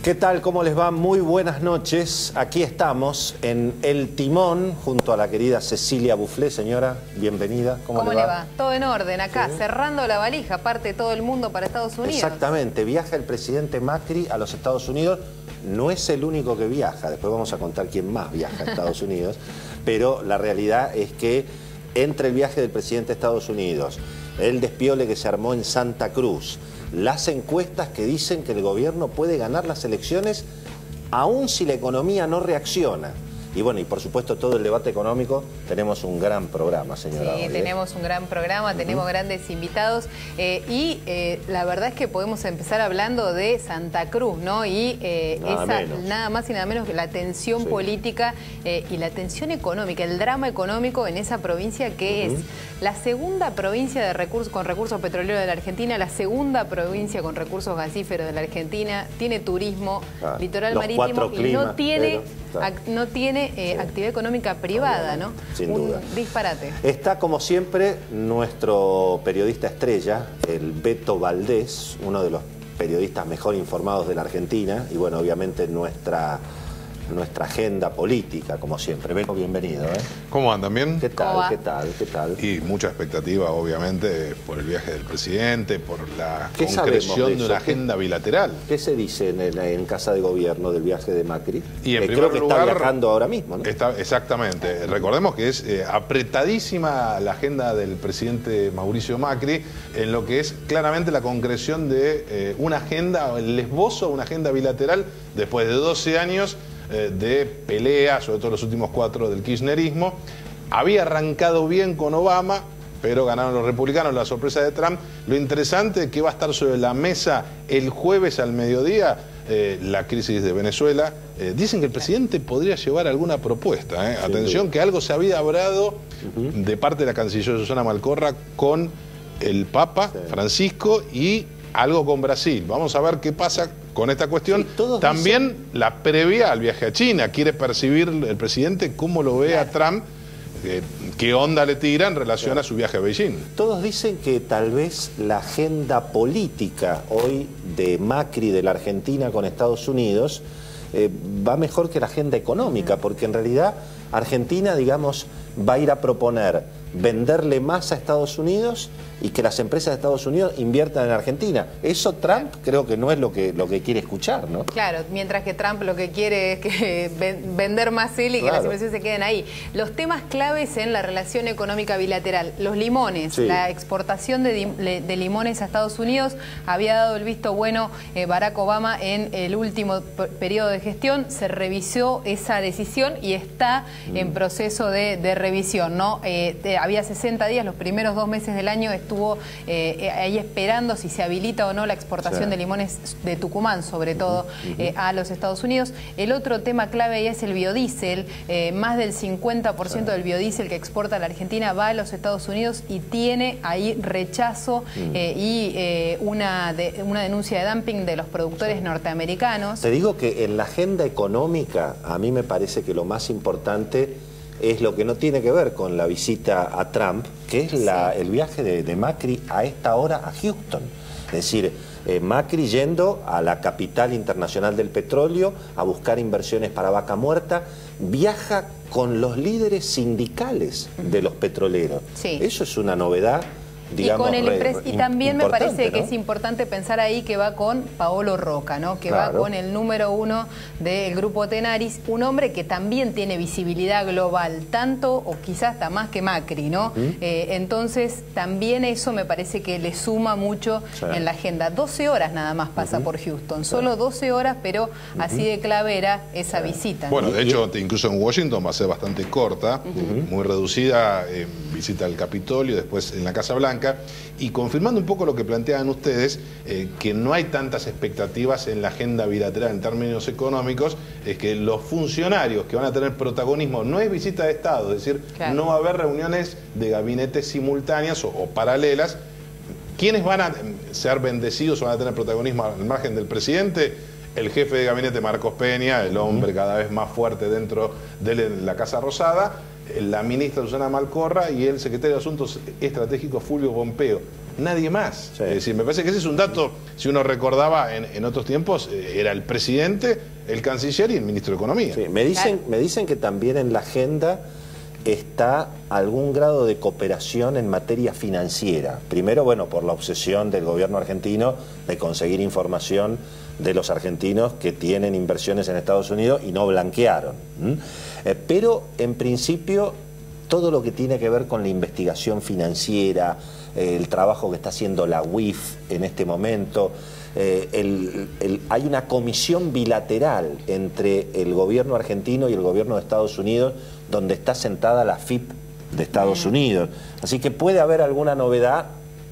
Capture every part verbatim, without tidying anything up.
¿Qué tal? ¿Cómo les va? Muy buenas noches. Aquí estamos en El Timón junto a la querida Cecilia Bufflé. Señora, bienvenida. ¿Cómo, ¿Cómo le va? le va? Todo en orden acá, ¿Sí? Cerrando la valija, parte todo el mundo para Estados Unidos. Exactamente. Viaja el presidente Macri a los Estados Unidos. No es el único que viaja. Después vamos a contar quién más viaja a Estados Unidos. Pero la realidad es que entre el viaje del presidente de Estados Unidos, el despiole que se armó en Santa Cruz, las encuestas que dicen que el gobierno puede ganar las elecciones aún si la economía no reacciona. Y bueno, y por supuesto todo el debate económico, tenemos un gran programa, señora. Sí, hoy, ¿eh? tenemos un gran programa, tenemos uh-huh. grandes invitados eh, y eh, la verdad es que podemos empezar hablando de Santa Cruz, ¿no? Y eh, nada, esa, menos. nada más y nada menos que la tensión sí. política eh, y la tensión económica, el drama económico en esa provincia que uh-huh. es la segunda provincia de recursos, con recursos petroleros de la Argentina, la segunda provincia con recursos gasíferos de la Argentina, tiene turismo, ah, litoral marítimo y climas, no tiene, pero, ac, no tiene Eh, sí. actividad económica privada, ¿no? Sin Un duda. disparate. Está, como siempre, nuestro periodista estrella, el Beto Valdés, uno de los periodistas mejor informados de la Argentina, y bueno, obviamente nuestra, nuestra agenda política, como siempre. Beto, bienvenido. ¿eh? ¿Cómo andan? ¿Bien? ¿Qué tal? ¿Qué tal? ¿Qué tal? Y mucha expectativa, obviamente, por el viaje del presidente, por la ¿Qué concreción de, de una agenda ¿Qué, bilateral. ¿Qué se dice en, el, en Casa de Gobierno del viaje de Macri? Y en eh, primer creo que lugar, está viajando ahora mismo, ¿no? Está, exactamente. Recordemos que es eh, apretadísima la agenda del presidente Mauricio Macri en lo que es claramente la concreción de eh, una agenda, el esbozo de una agenda bilateral después de doce años de pelea, sobre todo los últimos cuatro del kirchnerismo. Había arrancado bien con Obama, pero ganaron los republicanos, la sorpresa de Trump. Lo interesante es que va a estar sobre la mesa el jueves al mediodía eh, la crisis de Venezuela. Eh, dicen que el presidente podría llevar alguna propuesta. ¿eh? Atención, que algo se había hablado uh-huh. de parte de la canciller Susana Malcorra con el Papa sí. Francisco y algo con Brasil. Vamos a ver qué pasa con esta cuestión. Sí, también dicen... la previa al viaje a China. Quiere percibir el presidente cómo lo ve claro. a Trump, eh, qué onda le tira en relación claro. a su viaje a Beijing. Todos dicen que tal vez la agenda política hoy de Macri de la Argentina con Estados Unidos eh, va mejor que la agenda económica, porque en realidad Argentina, digamos, va a ir a proponer venderle más a Estados Unidos y que las empresas de Estados Unidos inviertan en Argentina. Eso Trump creo que no es lo que, lo que quiere escuchar, ¿no? Claro, mientras que Trump lo que quiere es que vender más él y claro. que las inversiones se queden ahí. Los temas claves en la relación económica bilateral, los limones, sí. la exportación de, de limones a Estados Unidos, había dado el visto bueno eh, Barack Obama en el último periodo de gestión, se revisó esa decisión y está mm. en proceso de, de revisión, ¿no? Eh, de, había sesenta días, los primeros dos meses del año estuvo eh, ahí esperando si se habilita o no la exportación sí. de limones de Tucumán, sobre todo uh-huh. eh, a los Estados Unidos. El otro tema clave ahí es el biodiesel. Eh, más del cincuenta por ciento sí. del biodiesel que exporta la Argentina va a los Estados Unidos y tiene ahí rechazo uh-huh. eh, y eh, una, de, una denuncia de dumping de los productores sí. norteamericanos. Te digo que en la agenda económica a mí me parece que lo más importante es lo que no tiene que ver con la visita a Trump, que es la, el viaje de, de Macri a esta hora a Houston. Es decir, eh, Macri yendo a la capital internacional del petróleo a buscar inversiones para Vaca Muerta, viaja con los líderes sindicales de los petroleros. Sí. Eso es una novedad. Digamos, y, con el re, y también me parece ¿no? que es importante pensar ahí que va con Paolo Roca, ¿no? Que claro. va con el número uno del grupo Tenaris, un hombre que también tiene visibilidad global, tanto o quizás hasta más que Macri, ¿no? Uh-huh. eh, entonces también eso me parece que le suma mucho sí. en la agenda. doce horas nada más pasa uh-huh. por Houston, solo doce horas, pero uh-huh. así de clave era esa sí. visita. ¿no? Bueno, de hecho, incluso en Washington va a ser bastante corta, uh-huh. muy reducida, eh, visita al Capitolio, después en la Casa Blanca. Y confirmando un poco lo que planteaban ustedes, eh, que no hay tantas expectativas en la agenda bilateral en términos económicos, es que los funcionarios que van a tener protagonismo no es visita de Estado, es decir, claro. no va a haber reuniones de gabinetes simultáneas o, o paralelas. ¿Quiénes van a ser bendecidos o van a tener protagonismo al margen del presidente? El jefe de gabinete Marcos Peña, el hombre cada vez más fuerte dentro de la Casa Rosada, la ministra Susana Malcorra y el secretario de Asuntos Estratégicos Fulvio Pompeo. nadie más. Sí. Es decir, me parece que ese es un dato, si uno recordaba en, en otros tiempos, eh, era el presidente, el canciller y el ministro de Economía. Sí, me dicen, me dicen que también en la agenda está algún grado de cooperación en materia financiera. Primero, bueno, por la obsesión del gobierno argentino de conseguir información de los argentinos que tienen inversiones en Estados Unidos y no blanquearon. ¿Mm? Eh, pero, en principio, todo lo que tiene que ver con la investigación financiera, eh, el trabajo que está haciendo la U I F en este momento, eh, el, el, hay una comisión bilateral entre el gobierno argentino y el gobierno de Estados Unidos, donde está sentada la F I P de Estados Unidos. Así que puede haber alguna novedad.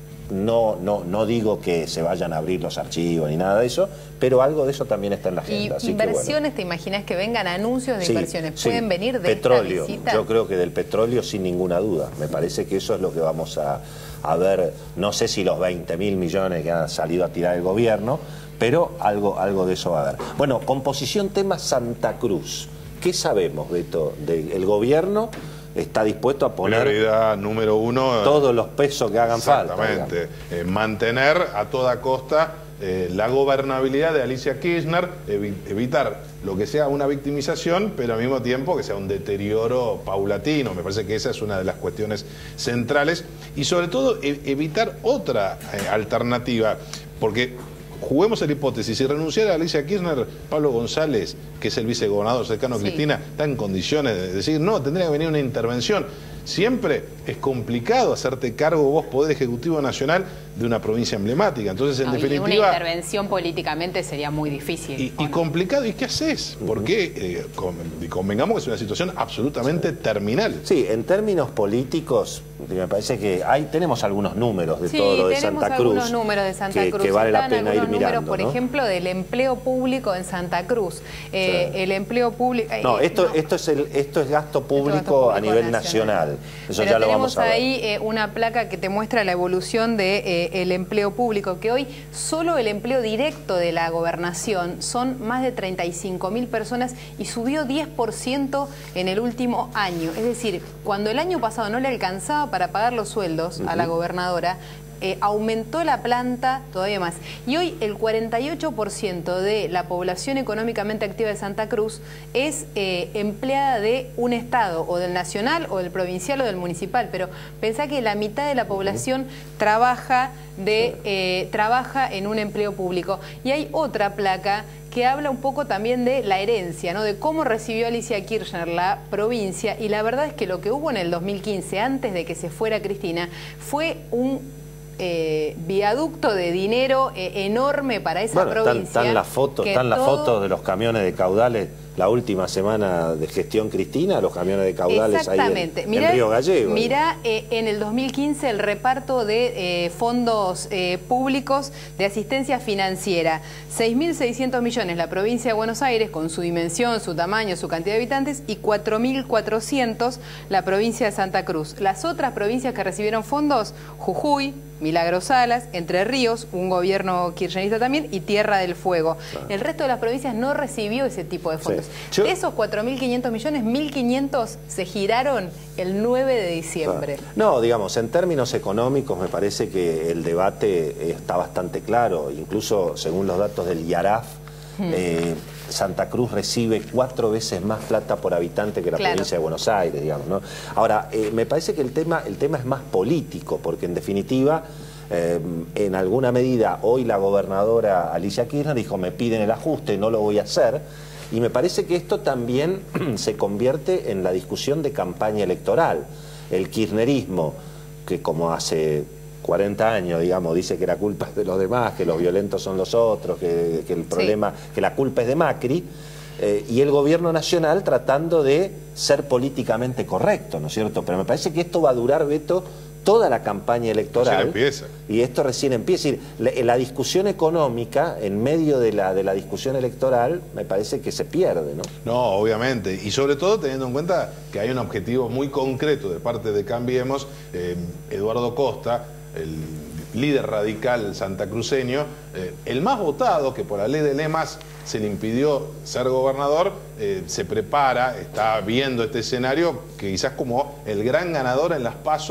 No, no, no digo que se vayan a abrir los archivos ni nada de eso, pero algo de eso también está en la agenda. ¿Y así inversiones, que, bueno. te imaginas que vengan anuncios de Sí, inversiones? sí. ¿Pueden venir de petróleo? esta visita? Yo creo que del petróleo sin ninguna duda. Me parece que eso es lo que vamos a, a ver. No sé si los veinte mil millones que han salido a tirar el gobierno, pero algo, algo de eso va a haber. Bueno, composición tema Santa Cruz. ¿Qué sabemos, Beto, del gobierno? Está dispuesto a poner Prioridad número uno, todos los pesos que hagan falta. Exactamente. Eh, mantener a toda costa eh, la gobernabilidad de Alicia Kirchner, evi evitar lo que sea una victimización, pero al mismo tiempo que sea un deterioro paulatino. Me parece que esa es una de las cuestiones centrales. Y sobre todo e evitar otra eh, alternativa, porque juguemos a la hipótesis, si renunciara a Alicia Kirchner, Pablo González, que es el vicegobernador cercano a Sí. Cristina, está en condiciones de decir, no, tendría que venir una intervención. Siempre es complicado hacerte cargo vos, Poder Ejecutivo Nacional, de una provincia emblemática. Entonces, en No, y definitiva... una intervención políticamente sería muy difícil. Y, y complicado, ¿y qué haces? Porque eh, con, convengamos que es una situación absolutamente terminal. Sí, en términos políticos, me parece que hay, tenemos algunos números de Sí, todo lo de tenemos Santa Cruz. algunos números de Santa que, Cruz. que vale la Están pena ir algunos mirando. números, por ¿no? ejemplo, del empleo público en Santa Cruz. Eh, Sí. El empleo público... No, eh, esto, no. esto, es el, esto es gasto público, gasto público a nivel nacional. nacional. Eso Pero ya lo tenemos vamos a ver. ahí eh, una placa que te muestra la evolución del de, eh, el empleo público, que hoy solo el empleo directo de la gobernación son más de treinta y cinco mil personas y subió diez por ciento en el último año. Es decir, cuando el año pasado no le alcanzaba para pagar los sueldos uh-huh. a la gobernadora, Eh, aumentó la planta todavía más. Y hoy el cuarenta y ocho por ciento de la población económicamente activa de Santa Cruz es eh, empleada de un estado, o del nacional, o del provincial, o del municipal. Pero pensá que la mitad de la población trabaja, de, eh, trabaja en un empleo público. Y hay otra placa que habla un poco también de la herencia, ¿no? De cómo recibió Alicia Kirchner la provincia. Y la verdad es que lo que hubo en el dos mil quince, antes de que se fuera Cristina, fue un Eh, viaducto de dinero eh, enorme para esa bueno, provincia. Están, están las fotos, están las todo... fotos de los camiones de caudales la última semana de gestión Cristina, los camiones de caudales ahí en, mirá, en Río Gallego. Mirá eh, en el dos mil quince el reparto de eh, fondos eh, públicos de asistencia financiera. seis mil seiscientos millones la provincia de Buenos Aires, con su dimensión, su tamaño, su cantidad de habitantes, y cuatro mil cuatrocientos la provincia de Santa Cruz. Las otras provincias que recibieron fondos, Jujuy, Milagros Salas, Entre Ríos, un gobierno kirchnerista también, y Tierra del Fuego. Claro. El resto de las provincias no recibió ese tipo de fondos. Sí. Yo... De esos cuatro mil quinientos millones, mil quinientos se giraron el nueve de diciembre. Claro. No, digamos, en términos económicos me parece que el debate está bastante claro. Incluso según los datos del IARAF, hmm. eh, Santa Cruz recibe cuatro veces más plata por habitante que la claro. provincia de Buenos Aires, digamos, ¿no? Ahora, eh, me parece que el tema, el tema es más político, porque en definitiva, eh, en alguna medida, hoy la gobernadora Alicia Kirchner dijo, me piden el ajuste, no lo voy a hacer, y me parece que esto también se convierte en la discusión de campaña electoral. El kirchnerismo, que como hace cuarenta años, digamos, dice que la culpa es de los demás, que los violentos son los otros, que, que el problema, sí. que la culpa es de Macri, eh, y el gobierno nacional tratando de ser políticamente correcto, ¿no es cierto? Pero me parece que esto va a durar, Beto, toda la campaña electoral. Empieza. Y esto recién empieza. Es decir, la, la discusión económica, en medio de la, de la discusión electoral, me parece que se pierde, ¿no? No, obviamente. Y sobre todo teniendo en cuenta que hay un objetivo muy concreto de parte de Cambiemos. eh, Eduardo Costa, el líder radical santacruceño, eh, el más votado, que por la ley de lemas se le impidió ser gobernador, eh, se prepara, está viendo este escenario que quizás como el gran ganador en las PASO,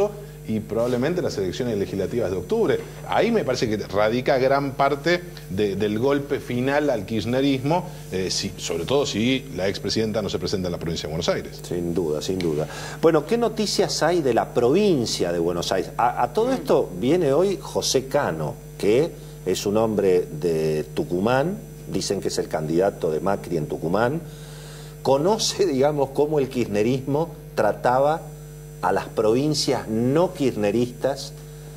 y probablemente las elecciones legislativas de octubre. Ahí me parece que radica gran parte de, del golpe final al kirchnerismo, eh, si, sobre todo si la expresidenta no se presenta en la provincia de Buenos Aires. Sin duda, sin duda. Bueno, ¿qué noticias hay de la provincia de Buenos Aires? A, a todo esto viene hoy José Cano, que es un hombre de Tucumán, dicen que es el candidato de Macri en Tucumán, conoce, digamos, cómo el kirchnerismo trataba a las provincias no kirchneristas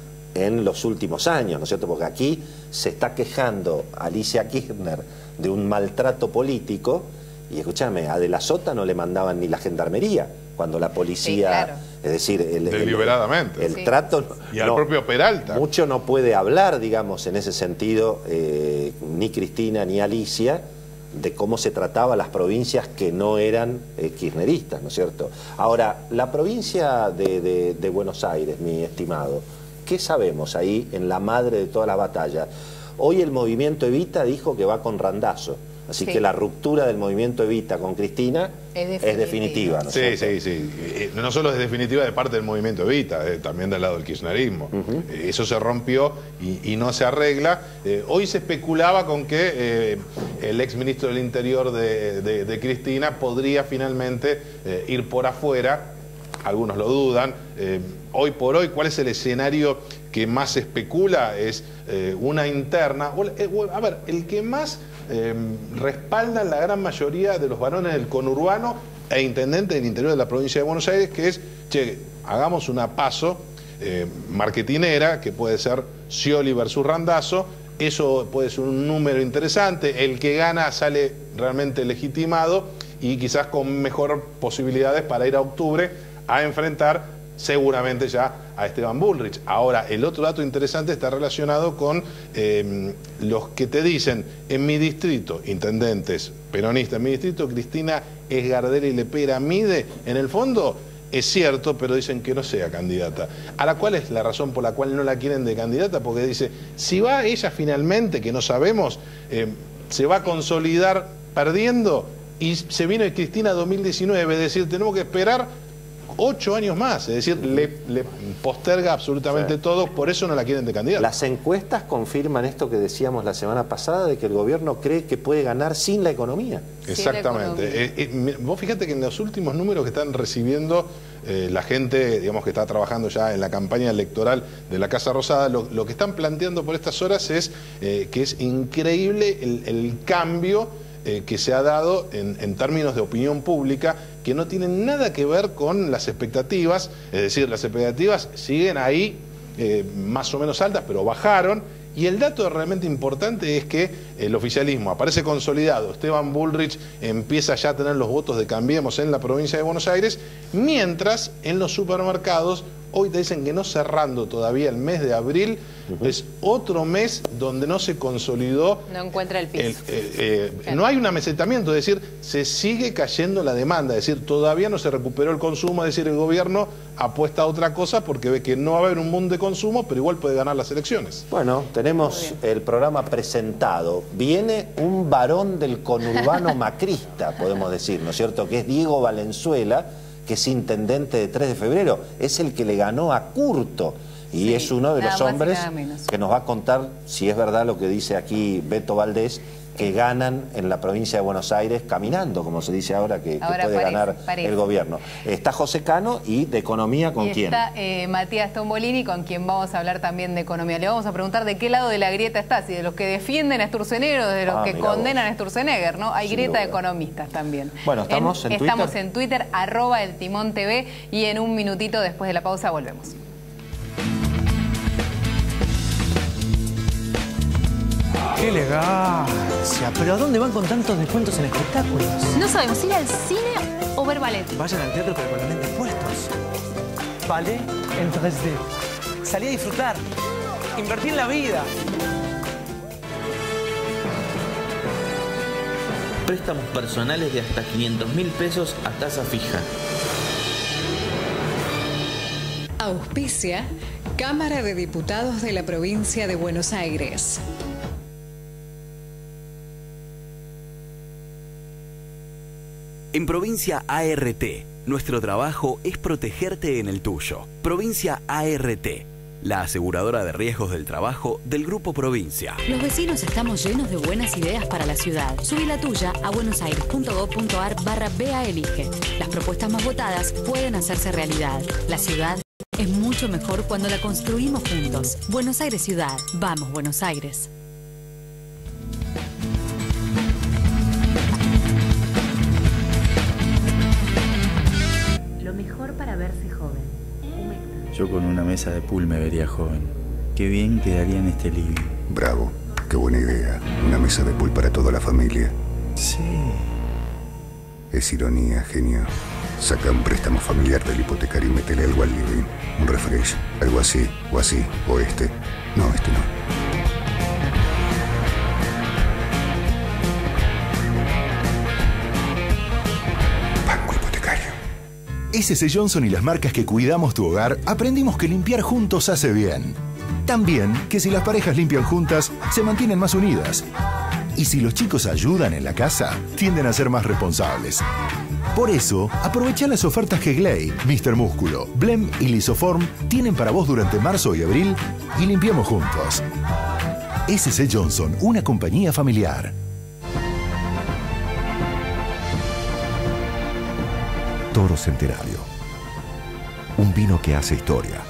en los últimos años, ¿no es cierto? Porque aquí se está quejando Alicia Kirchner de un maltrato político y, escúchame, a De la Sota no le mandaban ni la gendarmería cuando la policía... Sí, claro. Es decir, el, deliberadamente. El, el sí. trato... Y al no, propio Peralta. Mucho no puede hablar, digamos, en ese sentido, eh, ni Cristina ni Alicia, de cómo se trataba a las provincias que no eran eh, kirchneristas, ¿no es cierto? Ahora, la provincia de, de, de Buenos Aires, mi estimado, ¿qué sabemos ahí en la madre de todas las batallas? Hoy el movimiento Evita dijo que va con Randazzo, así sí. que la ruptura del movimiento Evita con Cristina es definitiva, es definitiva ¿no es sí, cierto? sí, sí. No solo es definitiva de parte del movimiento Evita, eh, también del lado del kirchnerismo. Uh-huh. eh, eso se rompió y, y no se arregla. Eh, hoy se especulaba con que eh, el exministro del Interior de, de, de Cristina podría finalmente eh, ir por afuera. Algunos lo dudan. Eh, hoy por hoy, ¿cuál es el escenario que más se especula? Es eh, una interna. O, eh, a ver, el que más eh, respalda la gran mayoría de los varones del conurbano e intendente del interior de la provincia de Buenos Aires, que es, che, hagamos una paso eh, marketinera, que puede ser Scioli versus Randazzo. Eso puede ser un número interesante. El que gana sale realmente legitimado y quizás con mejor posibilidades para ir a octubre a enfrentar seguramente ya a Esteban Bullrich. Ahora, el otro dato interesante está relacionado con eh, los que te dicen, en mi distrito, intendentes peronistas, en mi distrito Cristina Esgarderi Lepera mide, en el fondo es cierto, pero dicen que no sea candidata. Ahora, ¿cuál es la razón por la cual no la quieren de candidata? Porque dice, si va ella finalmente, que no sabemos, eh, se va a consolidar perdiendo y se viene Cristina dos mil diecinueve, es decir, tenemos que esperar ocho años más, es decir, le, le posterga absolutamente sí. todo, por eso no la quieren de candidata. Las encuestas confirman esto que decíamos la semana pasada, de que el gobierno cree que puede ganar sin la economía. Exactamente. La economía. Eh, eh, vos fíjate que en los últimos números que están recibiendo eh, la gente, digamos, que está trabajando ya en la campaña electoral de la Casa Rosada, lo, lo que están planteando por estas horas es eh, que es increíble el, el cambio Eh, que se ha dado en, en términos de opinión pública, que no tienen nada que ver con las expectativas, es decir, las expectativas siguen ahí eh, más o menos altas, pero bajaron, y el dato realmente importante es que el oficialismo aparece consolidado, Esteban Bullrich empieza ya a tener los votos de Cambiemos en la provincia de Buenos Aires, mientras en los supermercados hoy te dicen que no cerrando todavía el mes de abril, uh-huh. es otro mes donde no se consolidó. No encuentra el piso. El, eh, eh, claro. No hay un amesetamiento, es decir, se sigue cayendo la demanda, es decir, todavía no se recuperó el consumo, es decir, el gobierno apuesta a otra cosa porque ve que no va a haber un boom de consumo, pero igual puede ganar las elecciones. Bueno, tenemos el programa presentado. Viene un varón del conurbano macrista, podemos decir, ¿no es cierto?, que es Diego Valenzuela, que es intendente de tres de febrero, es el que le ganó a Curto y sí, es uno de los hombres que nos va a contar si es verdad lo que dice aquí Beto Valdés, que ganan en la provincia de Buenos Aires caminando, como se dice ahora, que, ahora que puede parece, ganar parece. el gobierno. Está José Cano, y de economía, ¿con y quién? Está eh, Matías Tombolini, con quien vamos a hablar también de economía. Le vamos a preguntar de qué lado de la grieta está, si de los que defienden a Sturzenegger o de los ah, que condenan vos. a Sturzenegger, ¿no? Hay Sin grieta duda. de economistas también. Bueno, estamos en, en Estamos Twitter. en Twitter, arroba el Timón T V, y en un minutito después de la pausa volvemos. ¡Qué elegancia! ¿Pero a dónde van con tantos descuentos en espectáculos? No sabemos, ir al cine o ver ballet. Vayan al teatro pero con los lentes puestos. Ballet en tres D. Salí a disfrutar. Invertí en la vida. Préstamos personales de hasta quinientos mil pesos a tasa fija. Auspicia Cámara de Diputados de la Provincia de Buenos Aires. En Provincia A R T, nuestro trabajo es protegerte en el tuyo. Provincia A R T, la aseguradora de riesgos del trabajo del Grupo Provincia. Los vecinos estamos llenos de buenas ideas para la ciudad. Subí la tuya a buenosaires.gov.ar barra BEA Elige. Las propuestas más votadas pueden hacerse realidad. La ciudad es mucho mejor cuando la construimos juntos. Buenos Aires Ciudad. Vamos, Buenos Aires. Lo mejor para verse joven. Yo con una mesa de pool me vería joven. Qué bien quedaría en este living. Bravo, qué buena idea. Una mesa de pool para toda la familia. Sí. Es ironía, genio. Saca un préstamo familiar del hipotecario y métele algo al living. Un refresh, algo así, o así, o este. No, este no. Banco Hipotecario. S C Johnson y las marcas que cuidamos tu hogar, aprendimos que limpiar juntos hace bien. También que si las parejas limpian juntas, se mantienen más unidas. Y si los chicos ayudan en la casa, tienden a ser más responsables. Por eso, aprovecha las ofertas que Glade, míster Músculo, Blem y Lisoform tienen para vos durante marzo y abril y limpiemos juntos. S C Johnson, una compañía familiar. Toro Centenario. Un vino que hace historia.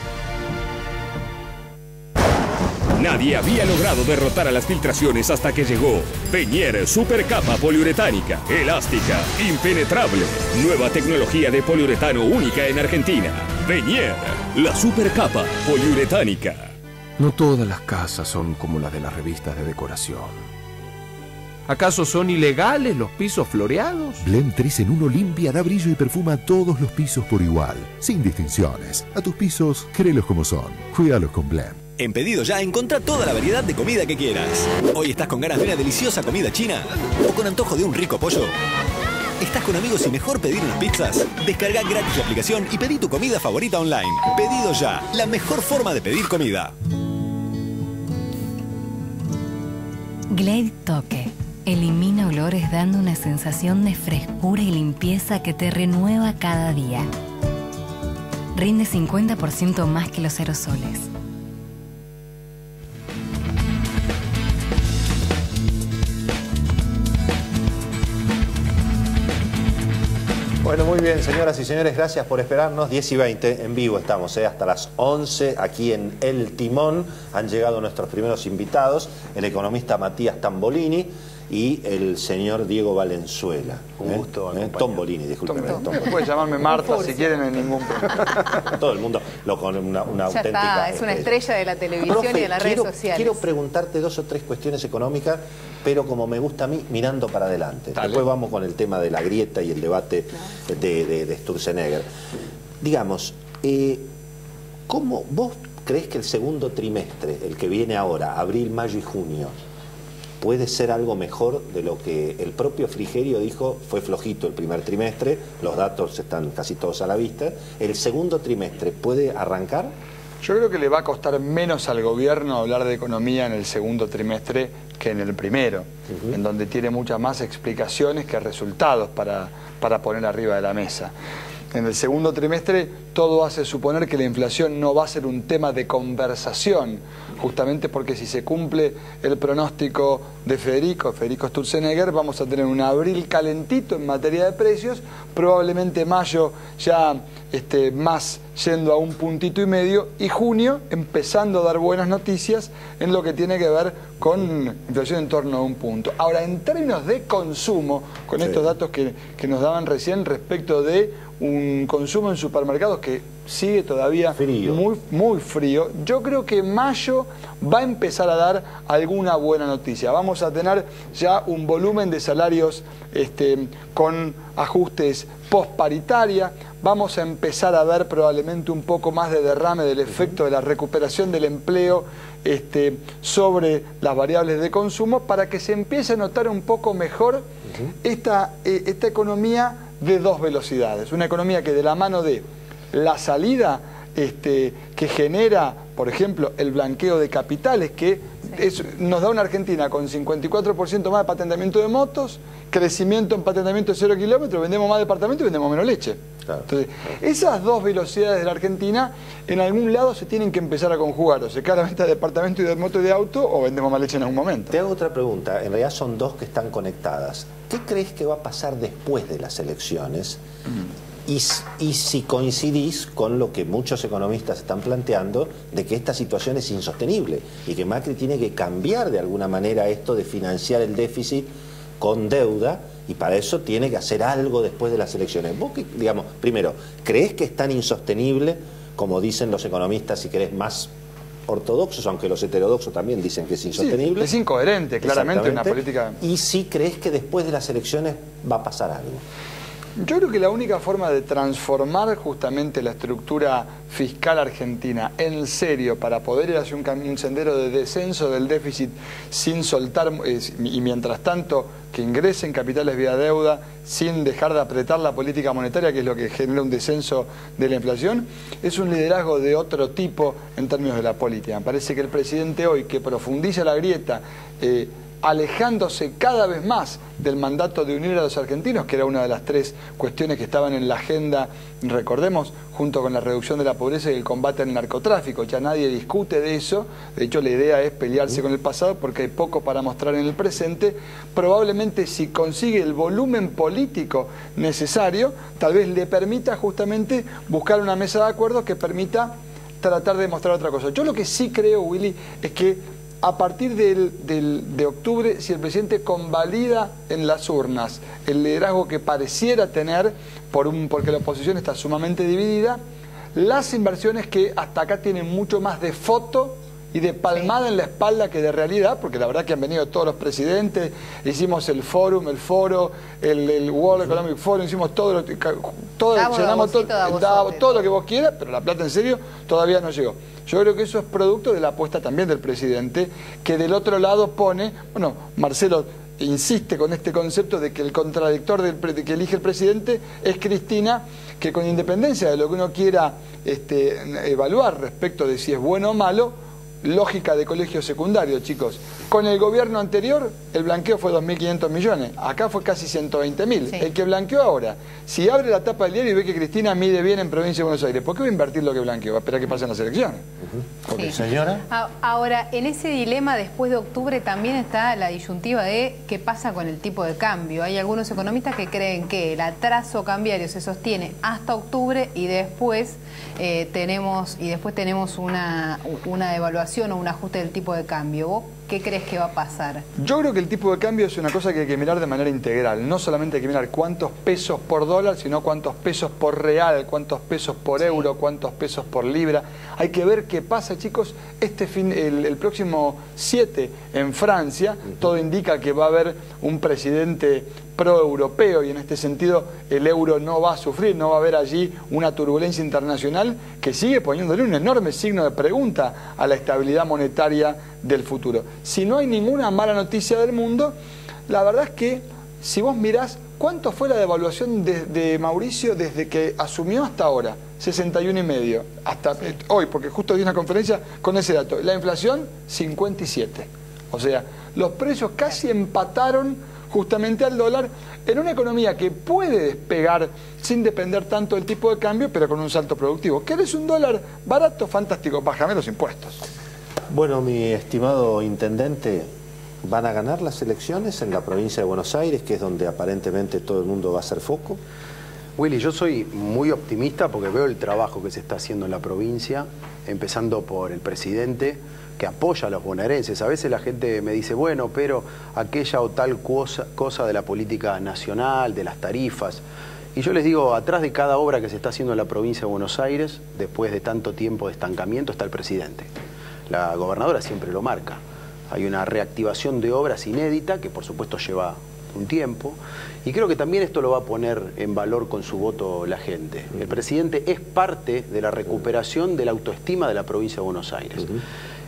Nadie había logrado derrotar a las filtraciones hasta que llegó Venier Supercapa Poliuretánica, elástica, impenetrable. Nueva tecnología de poliuretano única en Argentina. Venier, la Supercapa Poliuretánica. No todas las casas son como las de las revistas de decoración. ¿Acaso son ilegales los pisos floreados? Blem tres en uno limpia, da brillo y perfuma todos los pisos por igual, sin distinciones. A tus pisos, créelos como son. Cuídalos con Blem. En Pedido Ya encontrá toda la variedad de comida que quieras. ¿Hoy estás con ganas de una deliciosa comida china? ¿O con antojo de un rico pollo? ¿Estás con amigos y mejor pedir unas pizzas? Descarga gratis la aplicación y pedí tu comida favorita online. Pedido Ya, la mejor forma de pedir comida. Glade Toque. Elimina olores dando una sensación de frescura y limpieza que te renueva cada día. Rinde cincuenta por ciento más que los aerosoles. Bueno, muy bien, señoras y señores, gracias por esperarnos. diez y veinte, en vivo estamos, ¿eh? Hasta las once, aquí en El Timón. Han llegado nuestros primeros invitados, el economista Matías Tambolini y el señor Diego Valenzuela. Un gusto, ¿Eh? Tombolini, discúlpeme. Tom, Tom. Puedes llamarme Marta si quieren, en ningún problema. Todo el mundo lo con una, una ya auténtica... está, es una estrella de la televisión. Profe, y de las quiero, redes sociales. Quiero preguntarte dos o tres cuestiones económicas, pero como me gusta a mí, mirando para adelante. Dale. Después vamos con el tema de la grieta y el debate no. de, de, de Sturzenegger. Digamos, eh, ¿cómo vos crees que el segundo trimestre, el que viene ahora, abril, mayo y junio, puede ser algo mejor de lo que el propio Frigerio dijo? Fue flojito el primer trimestre, los datos están casi todos a la vista. ¿El segundo trimestre puede arrancar? Yo creo que le va a costar menos al gobierno hablar de economía en el segundo trimestre que en el primero, uh-huh. en donde tiene muchas más explicaciones que resultados para, para poner arriba de la mesa. En el segundo trimestre todo hace suponer que la inflación no va a ser un tema de conversación, justamente porque si se cumple el pronóstico de Federico, Federico Sturzenegger, vamos a tener un abril calentito en materia de precios, probablemente mayo ya este, más yendo a un puntito y medio, y junio empezando a dar buenas noticias en lo que tiene que ver con inflación en torno a un punto. Ahora, en términos de consumo, con sí. estos datos que, que nos daban recién respecto de un consumo en supermercados que sigue todavía frío. muy muy frío, yo creo que mayo va a empezar a dar alguna buena noticia. Vamos a tener ya un volumen de salarios este, con ajustes post paritaria, vamos a empezar a ver probablemente un poco más de derrame del efecto de la recuperación del empleo este, sobre las variables de consumo, para que se empiece a notar un poco mejor uh-huh. esta, eh, esta economía de dos velocidades. Una economía que de la mano de la salida este, que genera por ejemplo, el blanqueo de capitales, que sí. es, nos da una Argentina con cincuenta y cuatro por ciento más de patentamiento de motos, crecimiento en patentamiento de cero kilómetros, vendemos más departamentos y vendemos menos leche. Claro. Entonces, esas dos velocidades de la Argentina, en algún lado se tienen que empezar a conjugar. O se cae la venta de departamento y de moto y de auto, o vendemos más leche en algún momento. Te hago otra pregunta. En realidad son dos que están conectadas. ¿Qué crees que va a pasar después de las elecciones? Mm. Y, y si coincidís con lo que muchos economistas están planteando, de que esta situación es insostenible y que Macri tiene que cambiar de alguna manera esto de financiar el déficit con deuda, y para eso tiene que hacer algo después de las elecciones. Vos, que, digamos, primero, ¿crees que es tan insostenible como dicen los economistas, si querés, más ortodoxos, aunque los heterodoxos también dicen que es insostenible? Sí, es incoherente, claramente, una política... ¿Y si crees que después de las elecciones va a pasar algo? Yo creo que la única forma de transformar justamente la estructura fiscal argentina en serio para poder ir hacia un, un sendero de descenso del déficit sin soltar, eh, y mientras tanto que ingresen capitales vía deuda sin dejar de apretar la política monetaria, que es lo que genera un descenso de la inflación, es un liderazgo de otro tipo en términos de la política. Me parece que el presidente hoy, que profundiza la grieta, eh, alejándose cada vez más del mandato de unir a los argentinos, que era una de las tres cuestiones que estaban en la agenda, recordemos, junto con la reducción de la pobreza y el combate al narcotráfico. Ya nadie discute de eso. De hecho, la idea es pelearse con el pasado porque hay poco para mostrar en el presente. Probablemente, si consigue el volumen político necesario, tal vez le permita justamente buscar una mesa de acuerdos que permita tratar de mostrar otra cosa. Yo lo que sí creo, Willy, es que a partir del, del, de octubre, si el presidente convalida en las urnas el liderazgo que pareciera tener, por un, porque la oposición está sumamente dividida, las inversiones que hasta acá tienen mucho más de foto y de palmada en la espalda que de realidad, porque la verdad que han venido todos los presidentes, hicimos el fórum, el foro, el, el World Economic Forum, hicimos todo, lo, todo, Davos, llenamos todo, Davos, Davos, todo lo que vos quieras, pero la plata en serio todavía no llegó. Yo creo que eso es producto de la apuesta también del presidente, que del otro lado pone, bueno, Marcelo insiste con este concepto de que el contradictor del pre, que elige el presidente es Cristina, que con independencia de lo que uno quiera este, evaluar respecto de si es bueno o malo, lógica de colegio secundario, chicos. Con el gobierno anterior, el blanqueo fue dos mil quinientos millones. Acá fue casi ciento veinte mil. Sí. El que blanqueó ahora, si abre la tapa del diario y ve que Cristina mide bien en Provincia de Buenos Aires, ¿por qué va a invertir lo que blanqueó? Va a esperar que pasen las elecciones. Uh-huh. Sí. Señora. Ahora, en ese dilema después de octubre también está la disyuntiva de qué pasa con el tipo de cambio. Hay algunos economistas que creen que el atraso cambiario se sostiene hasta octubre y después eh, tenemos y después tenemos una, una devaluación o un ajuste del tipo de cambio. ¿Vos qué crees que va a pasar? Yo creo que el tipo de cambio es una cosa que hay que mirar de manera integral. No solamente hay que mirar cuántos pesos por dólar, sino cuántos pesos por real, cuántos pesos por sí. euro, cuántos pesos por libra. Hay que ver qué pasa, chicos, este fin, el, el próximo siete en Francia. Uh-huh. Todo indica que va a haber un presidente pro-europeo y en este sentido el euro no va a sufrir, no va a haber allí una turbulencia internacional que sigue poniéndole un enorme signo de pregunta a la estabilidad monetaria del futuro. Si no hay ninguna mala noticia del mundo, la verdad es que si vos mirás cuánto fue la devaluación de, de Mauricio desde que asumió hasta ahora, sesenta y uno y medio, hasta sí. hoy, porque justo di una conferencia con ese dato. La inflación, cincuenta y siete. O sea, los precios casi empataron justamente al dólar, en una economía que puede despegar sin depender tanto del tipo de cambio, pero con un salto productivo. ¿Querés un dólar barato? Fantástico, bájame los impuestos. Bueno, mi estimado intendente, ¿van a ganar las elecciones en la provincia de Buenos Aires, que es donde aparentemente todo el mundo va a hacer foco? Willy, yo soy muy optimista porque veo el trabajo que se está haciendo en la provincia, empezando por el presidente, que apoya a los bonaerenses. A veces la gente me dice, bueno, pero aquella o tal cosa, cosa de la política nacional, de las tarifas. Y yo les digo, atrás de cada obra que se está haciendo en la provincia de Buenos Aires, después de tanto tiempo de estancamiento, está el presidente. La gobernadora siempre lo marca. Hay una reactivación de obras inédita, que por supuesto lleva un tiempo, y creo que también esto lo va a poner en valor con su voto la gente. El presidente es parte de la recuperación de la autoestima de la provincia de Buenos Aires. Uh-huh.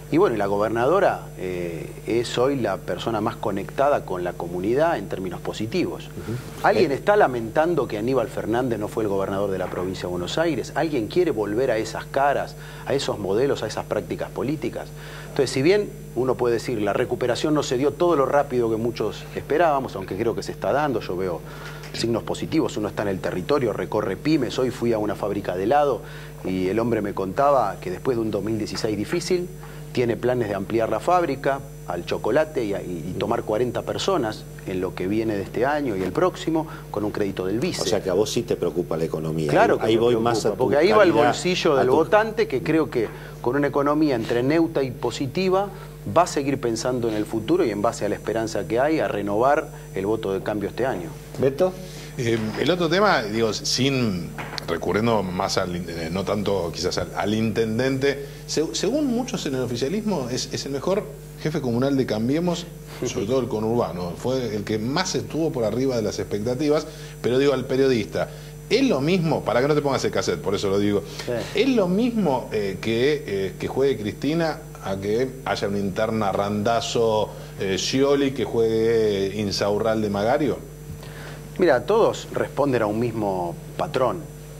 Y bueno, la gobernadora eh, es hoy la persona más conectada con la comunidad en términos positivos. Uh-huh. ¿Alguien eh. está lamentando que Aníbal Fernández no fue el gobernador de la provincia de Buenos Aires? ¿Alguien quiere volver a esas caras, a esos modelos, a esas prácticas políticas? Entonces, si bien uno puede decir la recuperación no se dio todo lo rápido que muchos esperábamos, aunque creo que se está dando, yo veo signos positivos, uno está en el territorio, recorre pymes. Hoy fui a una fábrica de helado y el hombre me contaba que después de un dos mil dieciséis difícil, tiene planes de ampliar la fábrica al chocolate y, a, y tomar cuarenta personas en lo que viene de este año y el próximo con un crédito del vice. O sea que a vos sí te preocupa la economía. Claro que ahí me voy preocupa, más a tu porque ahí va el calidad, bolsillo del tu... votante, que creo que con una economía entre neutra y positiva va a seguir pensando en el futuro y en base a la esperanza que hay a renovar el voto de cambio este año. ¿Beto? Eh, el otro tema, digo, sin recurriendo más al, eh, no tanto quizás al, al intendente, se, según muchos en el oficialismo es, es el mejor jefe comunal de Cambiemos, sobre todo el conurbano, fue el que más estuvo por arriba de las expectativas, pero digo al periodista, ¿es lo mismo, para que no te pongas el cassette, por eso lo digo, sí. ¿Es lo mismo eh, que, eh, que juegue Cristina a que haya una interna Randazzo eh, Scioli, que juegue Insaurralde Magario? Mira, todos responden a un mismo patrón.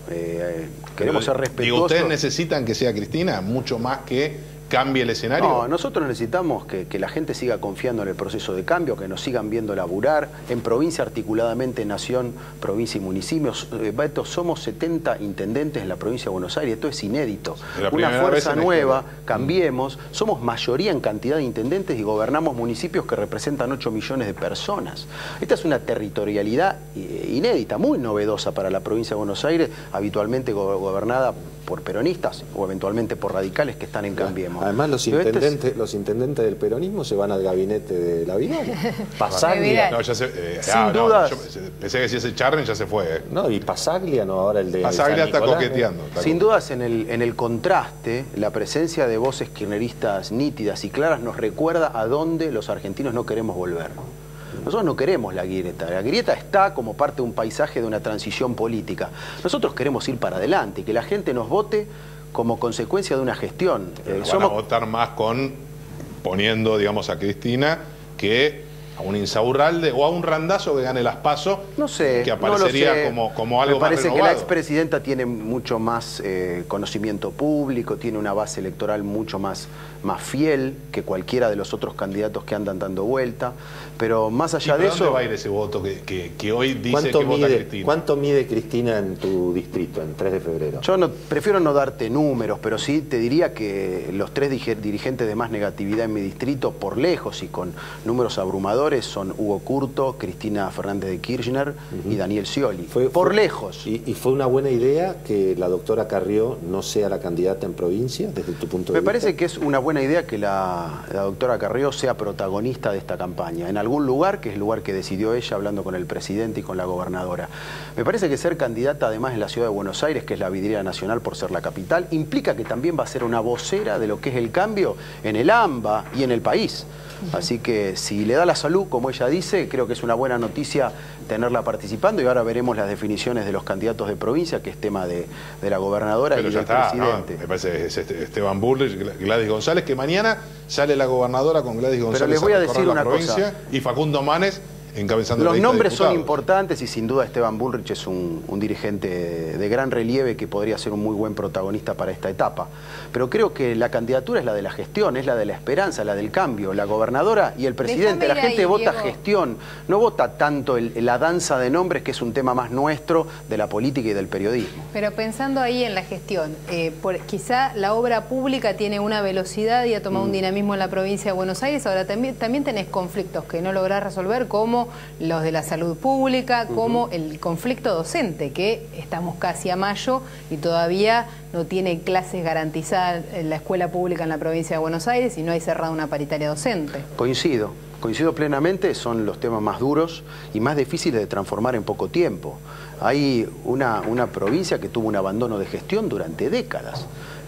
Eh, queremos ser respetuosos. Digo, ¿ustedes necesitan que sea Cristina mucho más que cambie el escenario? No, nosotros necesitamos que, que la gente siga confiando en el proceso de cambio, que nos sigan viendo laburar. En provincia, articuladamente, nación, provincia y municipios. Eh, Beto, somos setenta intendentes en la provincia de Buenos Aires. Esto es inédito. Una fuerza nueva, Cambiemos. Somos mayoría en cantidad de intendentes y gobernamos municipios que representan ocho millones de personas. Esta es una territorialidad inédita, muy novedosa para la provincia de Buenos Aires, habitualmente go gobernada por peronistas o eventualmente por radicales que están en Cambiemos. Además, los intendentes, este es... los intendentes del peronismo se van al gabinete de la Vidal. Pasaglia. No, ya se, eh, Sin ah, dudas. No, yo pensé que si ese Charren ya se fue. Eh. No, y Pasaglia, no, ahora el de Pasaglia está Nicolás, coqueteando. ¿eh? Está Sin co dudas, en el, en el contraste, la presencia de voces kirchneristas nítidas y claras nos recuerda a dónde los argentinos no queremos volver. Nosotros no queremos la grieta. La grieta está como parte de un paisaje de una transición política. Nosotros queremos ir para adelante y que la gente nos vote como consecuencia de una gestión. Pero eh, van somos... a votar más con poniendo, digamos, a Cristina que a un Insaurralde o a un Randazzo que gane las PASO, no sé, que aparecería no lo sé. como, como algo más renovado. Me parece que la expresidenta tiene mucho más eh, conocimiento público, tiene una base electoral mucho más, más fiel que cualquiera de los otros candidatos que andan dando vuelta, pero más allá de eso... ¿Dónde va a ir ese voto que, que, que hoy dice que mide, vota Cristina? ¿Cuánto mide Cristina en tu distrito, en tres de febrero? Yo no, prefiero no darte números, pero sí te diría que los tres dirigentes de más negatividad en mi distrito, por lejos y con números abrumadores, son Hugo Curto, Cristina Fernández de Kirchner uh-huh. y Daniel Scioli. Fue, por fue, lejos. Y, ¿Y fue una buena idea que la doctora Carrió no sea la candidata en provincia, desde tu punto de Me vista? Me parece que es una buena idea que la, la doctora Carrió sea protagonista de esta campaña, en algún lugar, que es el lugar que decidió ella, hablando con el presidente y con la gobernadora. Me parece que ser candidata, además, en la ciudad de Buenos Aires, que es la vidriera nacional por ser la capital, implica que también va a ser una vocera de lo que es el cambio en el AMBA y en el país. Así que si le da la salud, como ella dice, creo que es una buena noticia tenerla participando, y ahora veremos las definiciones de los candidatos de provincia, que es tema de, de la gobernadora Pero y del está, presidente. No, me parece que es Esteban Bullrich, Gladys González, que mañana sale la gobernadora con Gladys González. Pero les voy a, a decir la una provincia, cosa. Y Facundo Manes encabezando Los la lista nombres de son diputados. importantes y sin duda Esteban Bullrich es un, un dirigente de, de gran relieve que podría ser un muy buen protagonista para esta etapa. Pero creo que la candidatura es la de la gestión, es la de la esperanza, la del cambio. La gobernadora y el presidente, la gente ahí, vota Diego. Gestión, no vota tanto el, la danza de nombres, que es un tema más nuestro de la política y del periodismo. Pero pensando ahí en la gestión, eh, por, quizá la obra pública tiene una velocidad y ha tomado mm. un dinamismo en la provincia de Buenos Aires. Ahora también, también tenés conflictos que no lográs resolver, como los de la salud pública, como uh-huh. el conflicto docente, que estamos casi a mayo y todavía no tiene clases garantizadas en la escuela pública en la provincia de Buenos Aires y no hay cerrada una paritaria docente. Coincido, coincido plenamente, son los temas más duros y más difíciles de transformar en poco tiempo. Hay una, una provincia que tuvo un abandono de gestión durante décadas.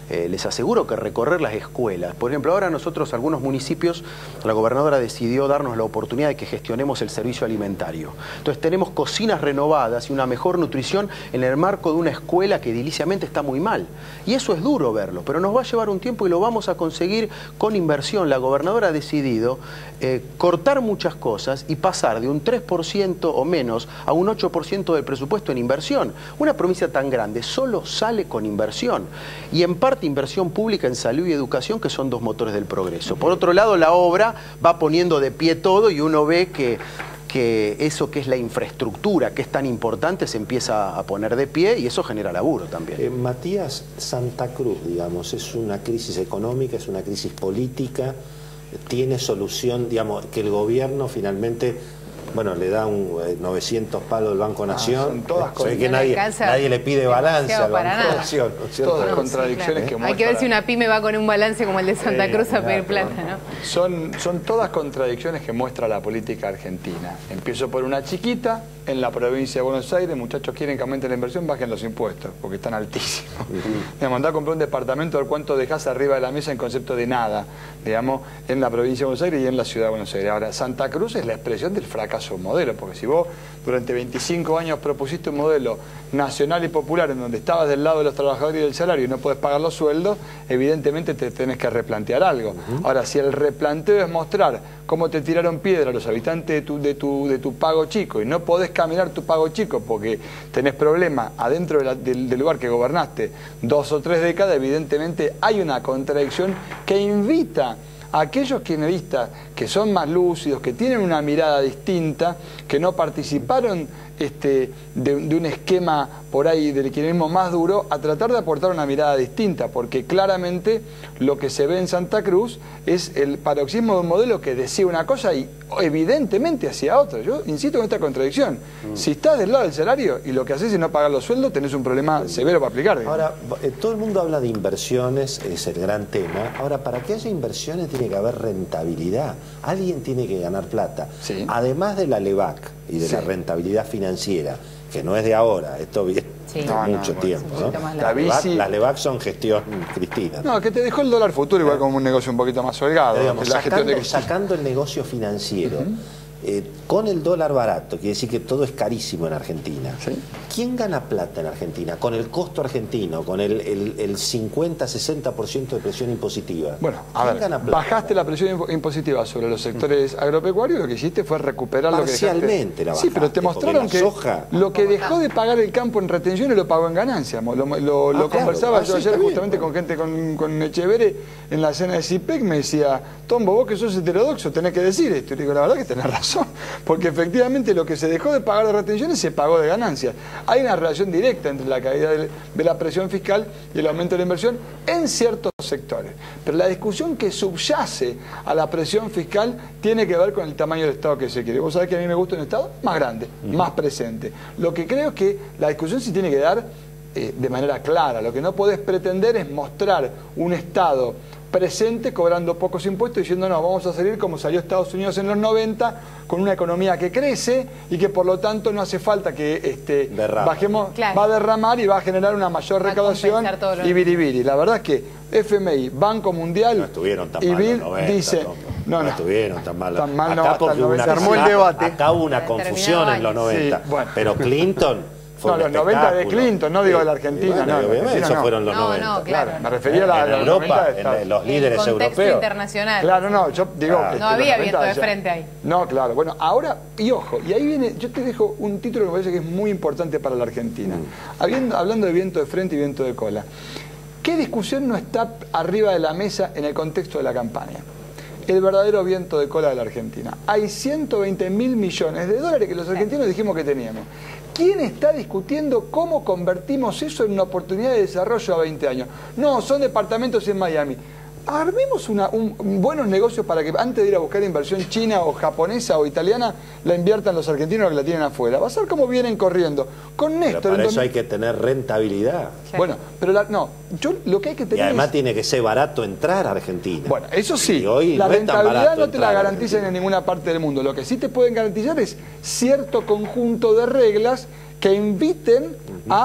Eh, les aseguro que recorrer las escuelas, por ejemplo, ahora nosotros, algunos municipios, la gobernadora decidió darnos la oportunidad de que gestionemos el servicio alimentario. Entonces tenemos cocinas renovadas y una mejor nutrición en el marco de una escuela que ediliciamente está muy mal. Y eso es duro verlo, pero nos va a llevar un tiempo y lo vamos a conseguir con inversión. La gobernadora ha decidido eh, cortar muchas cosas y pasar de un tres por ciento o menos a un ocho por ciento del presupuesto en inversión. Una provincia tan grande solo sale con inversión. Y en parte inversión pública en salud y educación, que son dos motores del progreso. Por otro lado, la obra va poniendo de pie todo y uno ve que, que eso que es la infraestructura, que es tan importante, se empieza a poner de pie y eso genera laburo también. Eh, Matías, Santa Cruz, digamos, es una crisis económica, es una crisis política, tiene solución, digamos, que el gobierno finalmente... Bueno, le da un eh, novecientos palos del Banco Nación. Ah, son todas con... que nadie, nadie le pide balance al Banco nada. Nación. ¿No? Todas contradicciones sí, claro. que Hay que ver si una pyme va con un balance como el de Santa eh, Cruz a pedir plata, ¿no? Son, son todas contradicciones que muestra la política argentina. Empiezo por una chiquita, en la provincia de Buenos Aires, muchachos quieren que aumente la inversión, bajen los impuestos, porque están altísimos. Uh-huh. Me mandó a comprar un departamento, a ver cuánto dejás arriba de la mesa en concepto de nada, digamos, en la provincia de Buenos Aires y en la ciudad de Buenos Aires. Ahora, Santa Cruz es la expresión del fracaso modelo, porque si vos durante veinticinco años propusiste un modelo nacional y popular en donde estabas del lado de los trabajadores y del salario y no podés pagar los sueldos, evidentemente te tenés que replantear algo. Uh-huh. Ahora, si el replanteo es mostrar cómo te tiraron piedra los habitantes de tu, de tu, de tu pago chico y no podés caminar tu pago chico porque tenés problemas adentro de la, del, del lugar que gobernaste dos o tres décadas, evidentemente hay una contradicción que invita a aquellos kirchneristas que son más lúcidos, que tienen una mirada distinta, que no participaron este, de, de un esquema por ahí del kirchnerismo más duro, a tratar de aportar una mirada distinta, porque claramente lo que se ve en Santa Cruz es el paroxismo de un modelo que decía una cosa y evidentemente hacía otra. Yo insisto en esta contradicción. Mm. Si estás del lado del salario y lo que haces es no pagar los sueldos, tenés un problema mm. severo para aplicar. Digamos. Ahora, eh, todo el mundo habla de inversiones, es el gran tema. Ahora, para que haya inversiones tiene que haber rentabilidad. Alguien tiene que ganar plata. Sí. Además de la LEVAC y de sí. la rentabilidad financiera, que no es de ahora, esto viene sí. de no, mucho no, tiempo. ¿no? La LEVAC, las LEVAC son gestión Cristina. No, que te dejó el dólar futuro igual como un negocio un poquito más holgado. Digamos, la sacando, gestión de sacando el negocio financiero, uh-huh. eh, con el dólar barato, quiere decir que todo es carísimo en Argentina. ¿Sí? ¿Quién gana plata en Argentina? Con el costo argentino, con el, el, el cincuenta a sesenta por ciento de presión impositiva. Bueno, a ver, gana plata? Bajaste la presión impositiva sobre los sectores mm. agropecuarios, lo que hiciste fue recuperar lo que dejaste. Parcialmente la bajaste. Sí, pero te mostraron que soja... lo que dejó de pagar el campo en retenciones lo pagó en ganancias. Lo, lo, lo, ah, lo claro, conversaba yo ayer justamente bien, con gente, con, con Echeverre, en la cena de CIPEC, me decía, Tombo, vos que sos heterodoxo, tenés que decir esto. Y le digo, la verdad que tenés razón, porque efectivamente lo que se dejó de pagar de retenciones se pagó de ganancias. Hay una relación directa entre la caída de, de la presión fiscal y el aumento de la inversión en ciertos sectores. Pero la discusión que subyace a la presión fiscal tiene que ver con el tamaño del Estado que se quiere. Vos sabés que a mí me gusta un Estado más grande, uh-huh. más presente. Lo que creo es que la discusión se tiene que dar eh, de manera clara. Lo que no podés pretender es mostrar un Estado presente cobrando pocos impuestos diciendo no, vamos a salir como salió Estados Unidos en los noventa con una economía que crece y que por lo tanto no hace falta que este, bajemos, claro. va a derramar y va a generar una mayor va recaudación y biribiri. La verdad es que F M I, Banco Mundial no estuvieron tan y mal Bill noventa, dice no, no, no estuvieron tan mal, tan mal acá no, porque hubo una, se armó el debate. Acá hubo una confusión en los noventa, sí, bueno. pero Clinton Fue no, los noventa de Clinton, no digo de la Argentina. Bueno, no, obviamente, esos no. fueron los no, noventa. No, claro. Me refería a la, en la Europa, en los líderes el europeos. internacional. Claro, no, yo digo... Claro. Este, no había viento de ya. frente ahí. No, claro. Bueno, ahora, y ojo, y ahí viene, yo te dejo un título que me parece que es muy importante para la Argentina. Mm. Habiendo, hablando de viento de frente y viento de cola. ¿Qué discusión no está arriba de la mesa en el contexto de la campaña? El verdadero viento de cola de la Argentina. Hay ciento veinte mil millones de dólares que los argentinos dijimos que teníamos. ¿Quién está discutiendo cómo convertimos eso en una oportunidad de desarrollo a veinte años? No, son departamentos en Miami. Armemos una, un, un buenos negocios para que antes de ir a buscar inversión china o japonesa o italiana, la inviertan los argentinos que la tienen afuera. Va a ser como vienen corriendo. Con Néstor... Pero para eso donde... hay que tener rentabilidad. Bueno, pero la, no, yo lo que hay que tener Y además es... tiene que ser barato entrar a Argentina. Bueno, eso sí, y hoy la no rentabilidad no te la garantizan en ninguna parte del mundo. Lo que sí te pueden garantizar es cierto conjunto de reglas que inviten uh-huh. a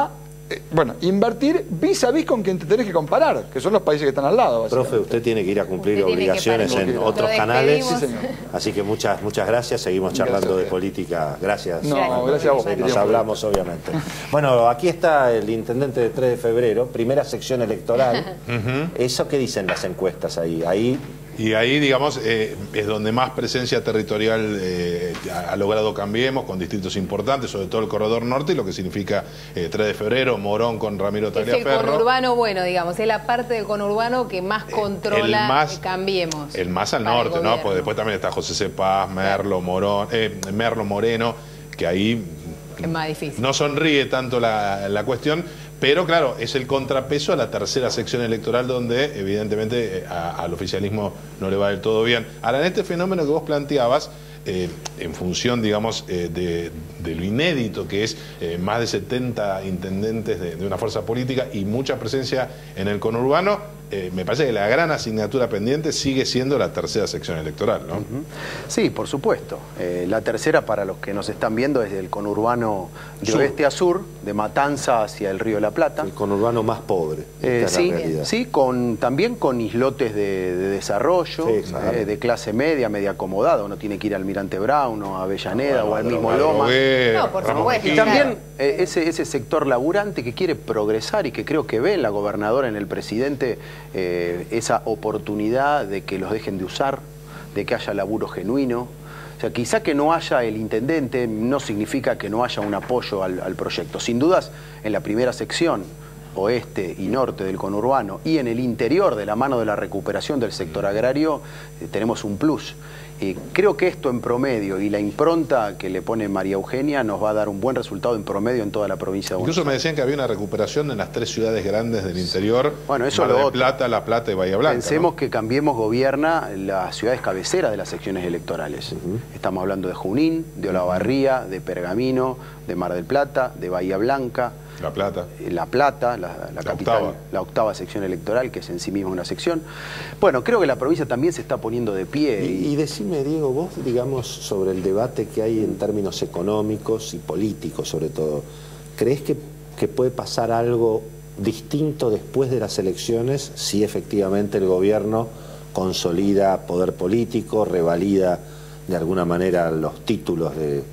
eh, bueno, invertir vis a vis con quien te tenés que comparar, que son los países que están al lado. Profe, usted tiene que ir a cumplir obligaciones en otros canales. Sí, así que muchas, muchas gracias. Seguimos charlando gracias de política. Gracias. No, gracias a vos. Nos hablamos, obviamente. Bueno, aquí está el intendente de tres de febrero, primera sección electoral. Uh-huh. ¿Eso qué dicen las encuestas ahí? Ahí... Y ahí, digamos, eh, es donde más presencia territorial eh, ha logrado Cambiemos, con distritos importantes, sobre todo el Corredor Norte, y lo que significa eh, tres de febrero, Morón con Ramiro Tagliaferro. Es el conurbano, bueno, digamos, es la parte del conurbano que más controla más, Cambiemos. El más al norte, ¿no? Pues después también está José C. Paz, Merlo, Morón, eh, Merlo Moreno, que ahí... Es más difícil. No sonríe tanto la, la cuestión, pero claro, es el contrapeso a la tercera sección electoral donde evidentemente a, al oficialismo no le va del todo bien. Ahora, en este fenómeno que vos planteabas, eh, en función, digamos, eh, de, de lo inédito que es eh, más de setenta intendentes de, de una fuerza política y mucha presencia en el conurbano, eh, me parece que la gran asignatura pendiente sigue siendo la tercera sección electoral, ¿no? Uh-huh. Sí, por supuesto. Eh, la tercera, para los que nos están viendo, es del conurbano de sur. Oeste a sur, de Matanza hacia el Río de la Plata. El conurbano más pobre. Eh, sí, sí, con, también con islotes de, de desarrollo, sí, eh, de clase media, media acomodada. Uno tiene que ir al Almirante Brown o a Avellaneda, bueno, o al mismo Loma. No, por supuesto. Y también eh, ese, ese sector laburante que quiere progresar y que creo que ve en la gobernadora, en el presidente, eh, esa oportunidad de que los dejen de usar, de que haya laburo genuino. O sea, quizá que no haya el intendente no significa que no haya un apoyo al, al proyecto. Sin dudas, en la primera sección, oeste y norte del conurbano, y en el interior, de la mano de la recuperación del sector agrario, eh, tenemos un plus. Eh, creo que esto en promedio y la impronta que le pone María Eugenia nos va a dar un buen resultado en promedio en toda la provincia de Buenos Incluso Aires. me decían que había una recuperación en las tres ciudades grandes del interior, bueno, eso Mar lo del otro. Plata, La Plata y Bahía Blanca. Pensemos ¿no? que Cambiemos gobierna las ciudades cabeceras de las secciones electorales. Uh-huh. Estamos hablando de Junín, de Olavarría, de Pergamino, de Mar del Plata, de Bahía Blanca. La Plata. La Plata, la, la, la capital, octava. la octava sección electoral, que es en sí misma una sección. Bueno, creo que la provincia también se está poniendo de pie. Y, y decime, Diego, vos, digamos, sobre el debate que hay en términos económicos y políticos, sobre todo, ¿crees que, que puede pasar algo distinto después de las elecciones si efectivamente el gobierno consolida poder político, revalida de alguna manera los títulos de...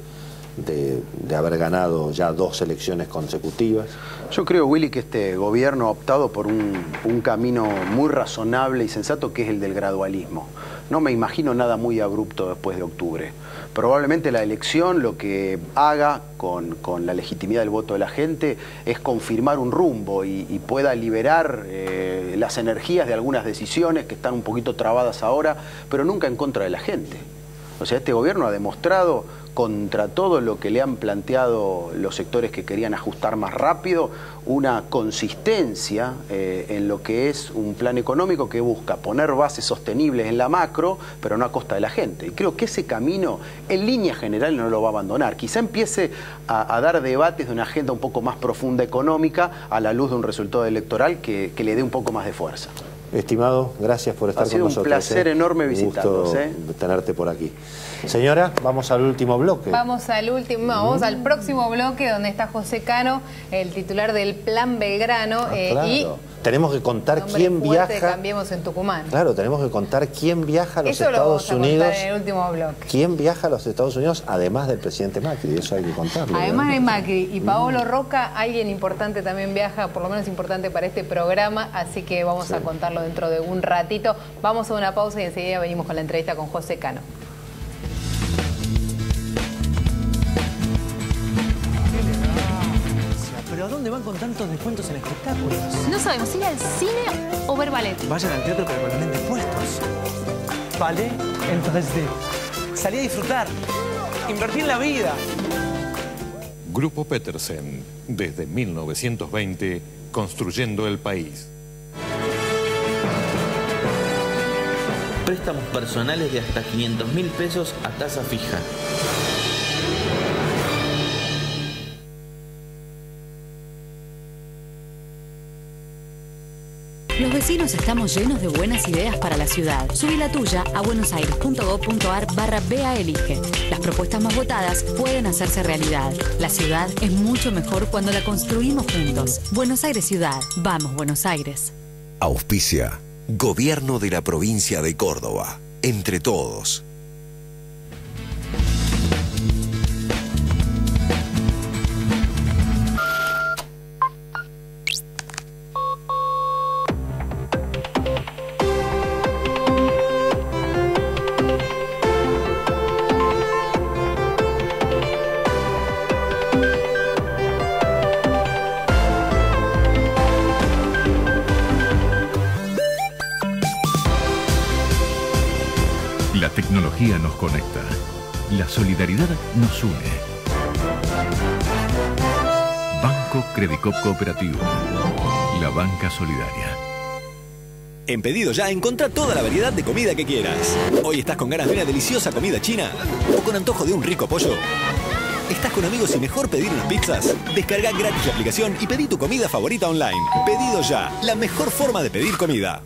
De, de haber ganado ya dos elecciones consecutivas? Yo creo, Willy, que este gobierno ha optado por un, un camino muy razonable y sensato, que es el del gradualismo. No me imagino nada muy abrupto después de octubre. Probablemente la elección lo que haga con, con la legitimidad del voto de la gente es confirmar un rumbo y, y pueda liberar eh, las energías de algunas decisiones que están un poquito trabadas ahora, pero nunca en contra de la gente. O sea, este gobierno ha demostrado, contra todo lo que le han planteado los sectores que querían ajustar más rápido, una consistencia eh, en lo que es un plan económico que busca poner bases sostenibles en la macro, pero no a costa de la gente. Y creo que ese camino, en línea general, no lo va a abandonar. Quizá empiece a, a dar debates de una agenda un poco más profunda económica a la luz de un resultado electoral que, que le dé un poco más de fuerza. Estimado, gracias por estar con nosotros. Ha sido un placer eh. enorme visitarlos. Un gusto eh. tenerte por aquí. Señora, vamos al último bloque. Vamos al último, no, vamos mm. al próximo bloque, donde está José Cano, el titular del Plan Belgrano. Ah, eh, claro. y tenemos que contar quién viaja. Cambiemos en Tucumán. Claro, tenemos que contar quién viaja a los eso Estados lo vamos Unidos. A contar en el último bloque. ¿Quién viaja a los Estados Unidos además del presidente Macri? Eso hay que contarlo. Además ¿verdad? de Macri y Paolo Roca, alguien importante también viaja, por lo menos importante para este programa, así que vamos sí. a contarlo dentro de un ratito. Vamos a una pausa y enseguida venimos con la entrevista con José Cano. ¿Pero a dónde van con tantos descuentos en espectáculos? No sabemos, ir al cine o ver ballet. Vayan al teatro, pero con los lentes puestos. Ballet en tres D. Salí a disfrutar. Invertí en la vida. Grupo Petersen, desde mil novecientos veinte, construyendo el país. Préstamos personales de hasta quinientos mil pesos a tasa fija. Los vecinos estamos llenos de buenas ideas para la ciudad. Subí la tuya a buenosaires.gov.ar barra BEA Elige. Las propuestas más votadas pueden hacerse realidad. La ciudad es mucho mejor cuando la construimos juntos. Buenos Aires Ciudad. Vamos, Buenos Aires. Auspicia. Gobierno de la provincia de Córdoba. Entre todos. La tecnología nos conecta. La solidaridad nos une. Banco Credicop Cooperativo. La banca solidaria. En Pedido Ya encontrá toda la variedad de comida que quieras. Hoy estás con ganas de una deliciosa comida china o con antojo de un rico pollo. ¿Estás con amigos y mejor pedir unas pizzas? Descarga gratis la aplicación y pedí tu comida favorita online. Pedido Ya, la mejor forma de pedir comida.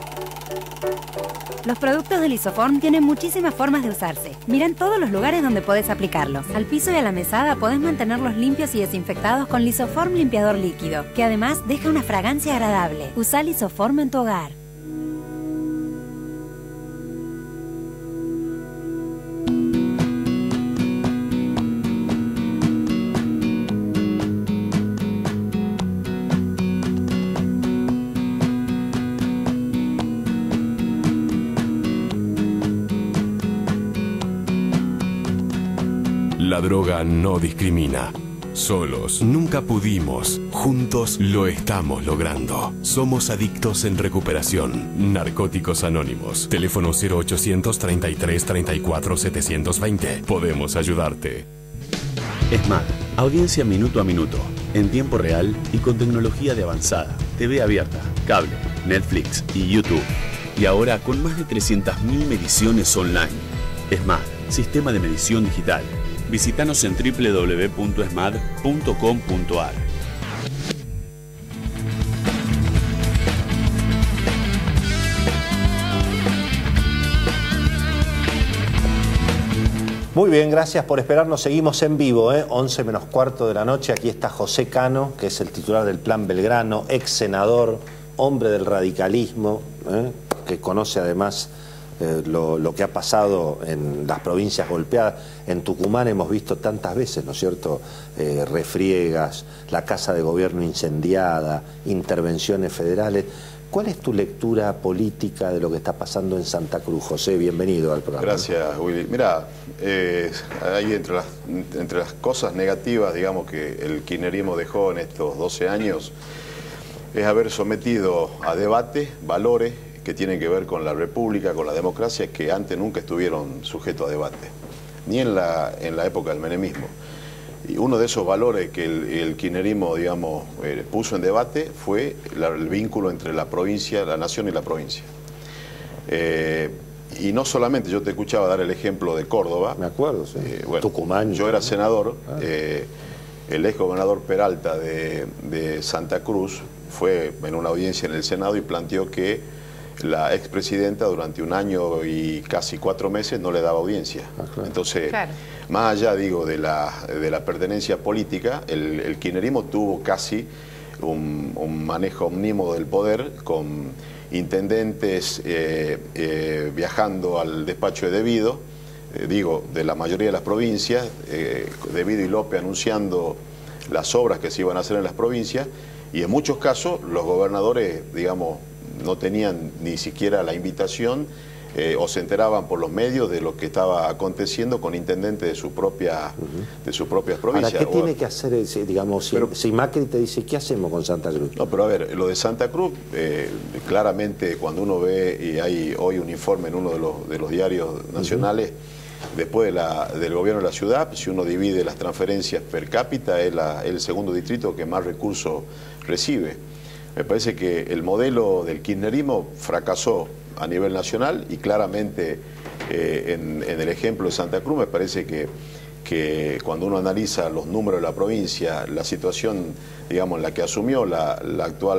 Los productos de Lisoform tienen muchísimas formas de usarse. Mira en todos los lugares donde podés aplicarlos. Al piso y a la mesada podés mantenerlos limpios y desinfectados con Lisoform limpiador líquido, que además deja una fragancia agradable. Usa Lisoform en tu hogar. La droga no discrimina. Solos nunca pudimos. Juntos lo estamos logrando. Somos adictos en recuperación. Narcóticos Anónimos. Teléfono cero ochocientos treinta y tres treinta y cuatro setecientos veinte. Podemos ayudarte. ESMAD. Audiencia minuto a minuto. En tiempo real y con tecnología de avanzada. T V abierta, cable, Netflix y YouTube. Y ahora con más de trescientas mil mediciones online. ESMAD. Sistema de medición digital. Visítanos en doble u doble u doble u punto esmad punto com punto ar. Muy bien, gracias por esperarnos. Seguimos en vivo, ¿eh? once menos cuarto de la noche. Aquí está José Cano, que es el titular del Plan Belgrano, ex senador, hombre del radicalismo, ¿eh? que conoce además Eh, lo, lo que ha pasado en las provincias golpeadas. En Tucumán hemos visto tantas veces, ¿no es cierto?, eh, refriegas, la Casa de Gobierno incendiada, intervenciones federales. ¿Cuál es tu lectura política de lo que está pasando en Santa Cruz? José, bienvenido al programa. Gracias, Willy. Mirá, eh, hay entre las, entre las cosas negativas, digamos, que el kirchnerismo dejó en estos doce años, es haber sometido a debate valores que tienen que ver con la república, con la democracia, que antes nunca estuvieron sujetos a debate, ni en la, en la época del menemismo. Y uno de esos valores que el, el kirchnerismo, digamos, eh, puso en debate fue la, el vínculo entre la provincia, la nación y la provincia. Eh, y no solamente, yo te escuchaba dar el ejemplo de Córdoba. Me acuerdo, sí. Eh, bueno, Tucumán. Yo era senador, ah. eh, el ex gobernador Peralta de, de Santa Cruz fue en una audiencia en el Senado y planteó que la expresidenta durante un año y casi cuatro meses no le daba audiencia. Ah, claro. Entonces, claro. más allá, digo, de la, de la pertenencia política, el, el kirchnerismo tuvo casi un, un manejo omnímodo del poder, con intendentes eh, eh, viajando al despacho de Devido, eh, digo, de la mayoría de las provincias, eh, Devido y López anunciando las obras que se iban a hacer en las provincias, y en muchos casos los gobernadores, digamos, no tenían ni siquiera la invitación eh, o se enteraban por los medios de lo que estaba aconteciendo con intendentes de su propia, uh-huh. de sus propias provincias. Ahora, ¿qué o, tiene que hacer, ese, digamos, si, pero, si Macri te dice, ¿qué hacemos con Santa Cruz? No, pero a ver, lo de Santa Cruz, eh, claramente cuando uno ve, y hay hoy un informe en uno de los, de los diarios nacionales, uh-huh. después de la, del gobierno de la ciudad, si uno divide las transferencias per cápita, es la, el segundo distrito que más recursos recibe. Me parece que el modelo del kirchnerismo fracasó a nivel nacional y claramente eh, en, en el ejemplo de Santa Cruz me parece que, que cuando uno analiza los números de la provincia, la situación, digamos, en la que asumió la, la actual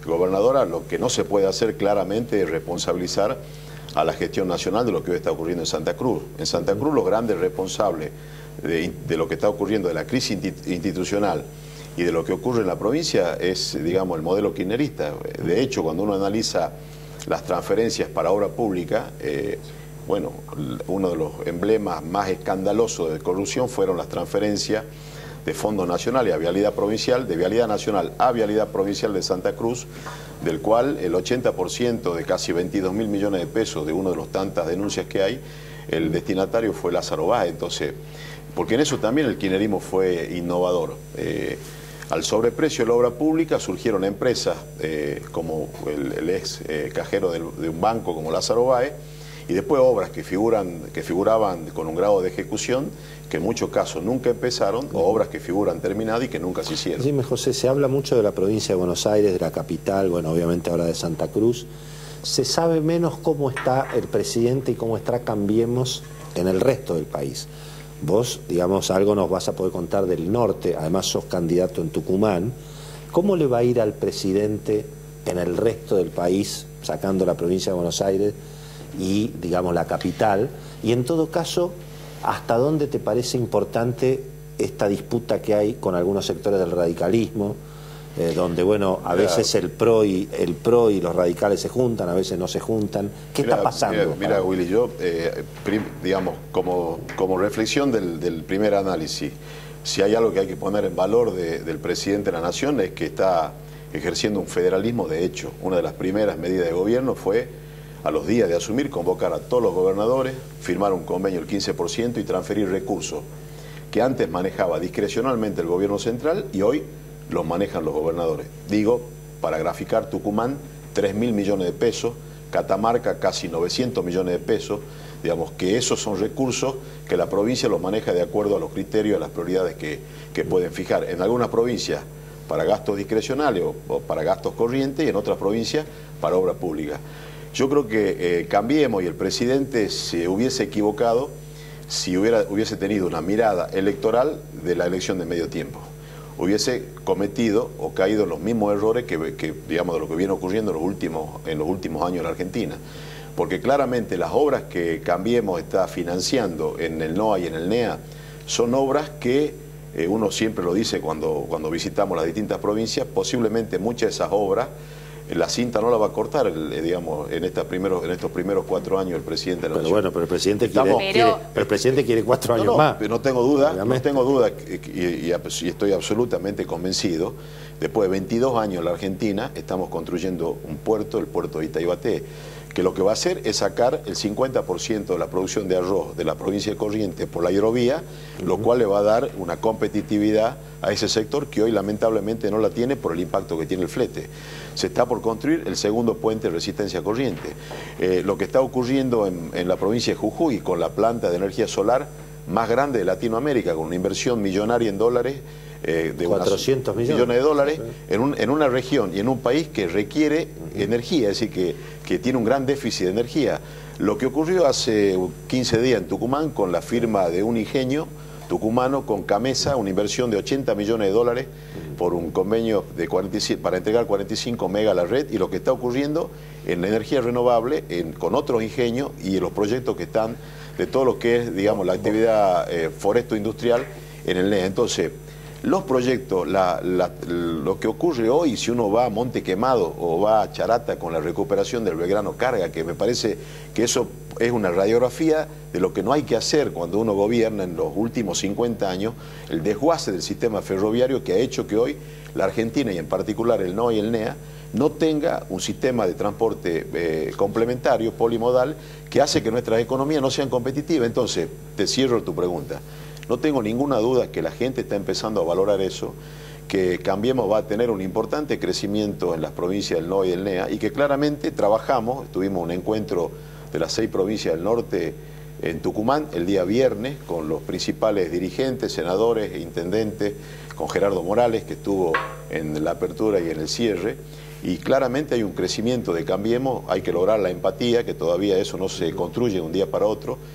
gobernadora, lo que no se puede hacer claramente es responsabilizar a la gestión nacional de lo que hoy está ocurriendo en Santa Cruz. En Santa Cruz los grandes responsables de, de lo que está ocurriendo, de la crisis institucional y de lo que ocurre en la provincia es, digamos, el modelo kirchnerista. De hecho, cuando uno analiza las transferencias para obra pública, eh, bueno, uno de los emblemas más escandalosos de corrupción fueron las transferencias de fondos nacionales a vialidad provincial, de vialidad nacional a vialidad provincial de Santa Cruz, del cual el ochenta por ciento de casi veintidós mil millones de pesos de uno de los tantas denuncias que hay, el destinatario fue Lázaro Báez. Entonces, porque en eso también el kirchnerismo fue innovador. Eh, al sobreprecio de la obra pública surgieron empresas eh, como el, el ex eh, cajero del, de un banco como Lázaro Báez, y después obras que, figuran, que figuraban con un grado de ejecución que en muchos casos nunca empezaron, o obras que figuran terminadas y que nunca se hicieron. Dime, José, se habla mucho de la provincia de Buenos Aires, de la capital, bueno, obviamente ahora de Santa Cruz. Se sabe menos cómo está el presidente y cómo está Cambiemos en el resto del país. Vos, digamos, algo nos vas a poder contar del norte, además sos candidato en Tucumán. ¿Cómo le va a ir al presidente en el resto del país, sacando la provincia de Buenos Aires y, digamos, la capital? Y en todo caso, ¿hasta dónde te parece importante esta disputa que hay con algunos sectores del radicalismo, eh, donde, bueno, a mira, veces el PRO y el PRO y los radicales se juntan, a veces no se juntan? ¿Qué mira, está pasando? Mira, mira Willy, yo, eh, prim, digamos, como, como reflexión del, del primer análisis, si hay algo que hay que poner en valor de, del presidente de la Nación es que está ejerciendo un federalismo de hecho. Una de las primeras medidas de gobierno fue, a los días de asumir, convocar a todos los gobernadores, firmar un convenio del quince por ciento y transferir recursos que antes manejaba discrecionalmente el gobierno central y hoy los manejan los gobernadores. Digo, para graficar, Tucumán, tres mil millones de pesos, Catamarca, casi novecientos millones de pesos, digamos que esos son recursos que la provincia los maneja de acuerdo a los criterios, a las prioridades que, que pueden fijar. En algunas provincias para gastos discrecionales o, o para gastos corrientes y en otras provincias para obra pública. Yo creo que eh, Cambiemos y el presidente se hubiese equivocado si hubiera, hubiese tenido una mirada electoral de la elección de medio tiempo. Hubiese cometido o caído en los mismos errores que, que digamos, de lo que viene ocurriendo en los últimos, en los últimos años en la Argentina. Porque claramente las obras que Cambiemos está financiando en el N O A y en el N E A son obras que, eh, uno siempre lo dice cuando, cuando visitamos las distintas provincias, posiblemente muchas de esas obras la cinta no la va a cortar, el, digamos, en, estas primeros, en estos primeros cuatro años el presidente de la Pero Nación. bueno, pero el presidente quiere, Estamos, quiere, pero el presidente quiere cuatro años no, no, más. No tengo duda, no tengo duda y, y, y estoy absolutamente convencido. Después de veintidós años en la Argentina estamos construyendo un puerto, el puerto de Itaibate, que lo que va a hacer es sacar el cincuenta por ciento de la producción de arroz de la provincia de Corrientes por la hidrovía, uh-huh. lo cual le va a dar una competitividad a ese sector que hoy lamentablemente no la tiene por el impacto que tiene el flete. Se está por construir el segundo puente de resistencia corriente. Eh, lo que está ocurriendo en, en la provincia de Jujuy con la planta de energía solar más grande de Latinoamérica, con una inversión millonaria en dólares, eh, de cuatrocientos millones. millones de dólares, en, un, en una región y en un país que requiere uh-huh. energía, es decir, que, que tiene un gran déficit de energía. Lo que ocurrió hace quince días en Tucumán con la firma de un ingenio tucumano con Camesa, una inversión de ochenta millones de dólares por un convenio de cuarenta y siete, para entregar cuarenta y cinco megas a la red, y lo que está ocurriendo en la energía renovable en, con otros ingenios y los proyectos que están de todo lo que es, digamos, la actividad eh, foresto-industrial en el N E A. Entonces, los proyectos, la, la, lo que ocurre hoy, si uno va a Monte Quemado o va a Charata con la recuperación del Belgrano Carga, que me parece que eso es una radiografía de lo que no hay que hacer cuando uno gobierna en los últimos cincuenta años, el desguace del sistema ferroviario que ha hecho que hoy la Argentina y en particular el N O A y el N E A no tenga un sistema de transporte eh, complementario, polimodal, que hace que nuestras economías no sean competitivas. Entonces, te cierro tu pregunta. No tengo ninguna duda que la gente está empezando a valorar eso, que Cambiemos va a tener un importante crecimiento en las provincias del N O A y del N E A y que claramente trabajamos, tuvimos un encuentro de las seis provincias del norte en Tucumán el día viernes con los principales dirigentes, senadores e intendentes, con Gerardo Morales que estuvo en la apertura y en el cierre, y claramente hay un crecimiento de Cambiemos, hay que lograr la empatía, que todavía eso no se construye de un día para otro,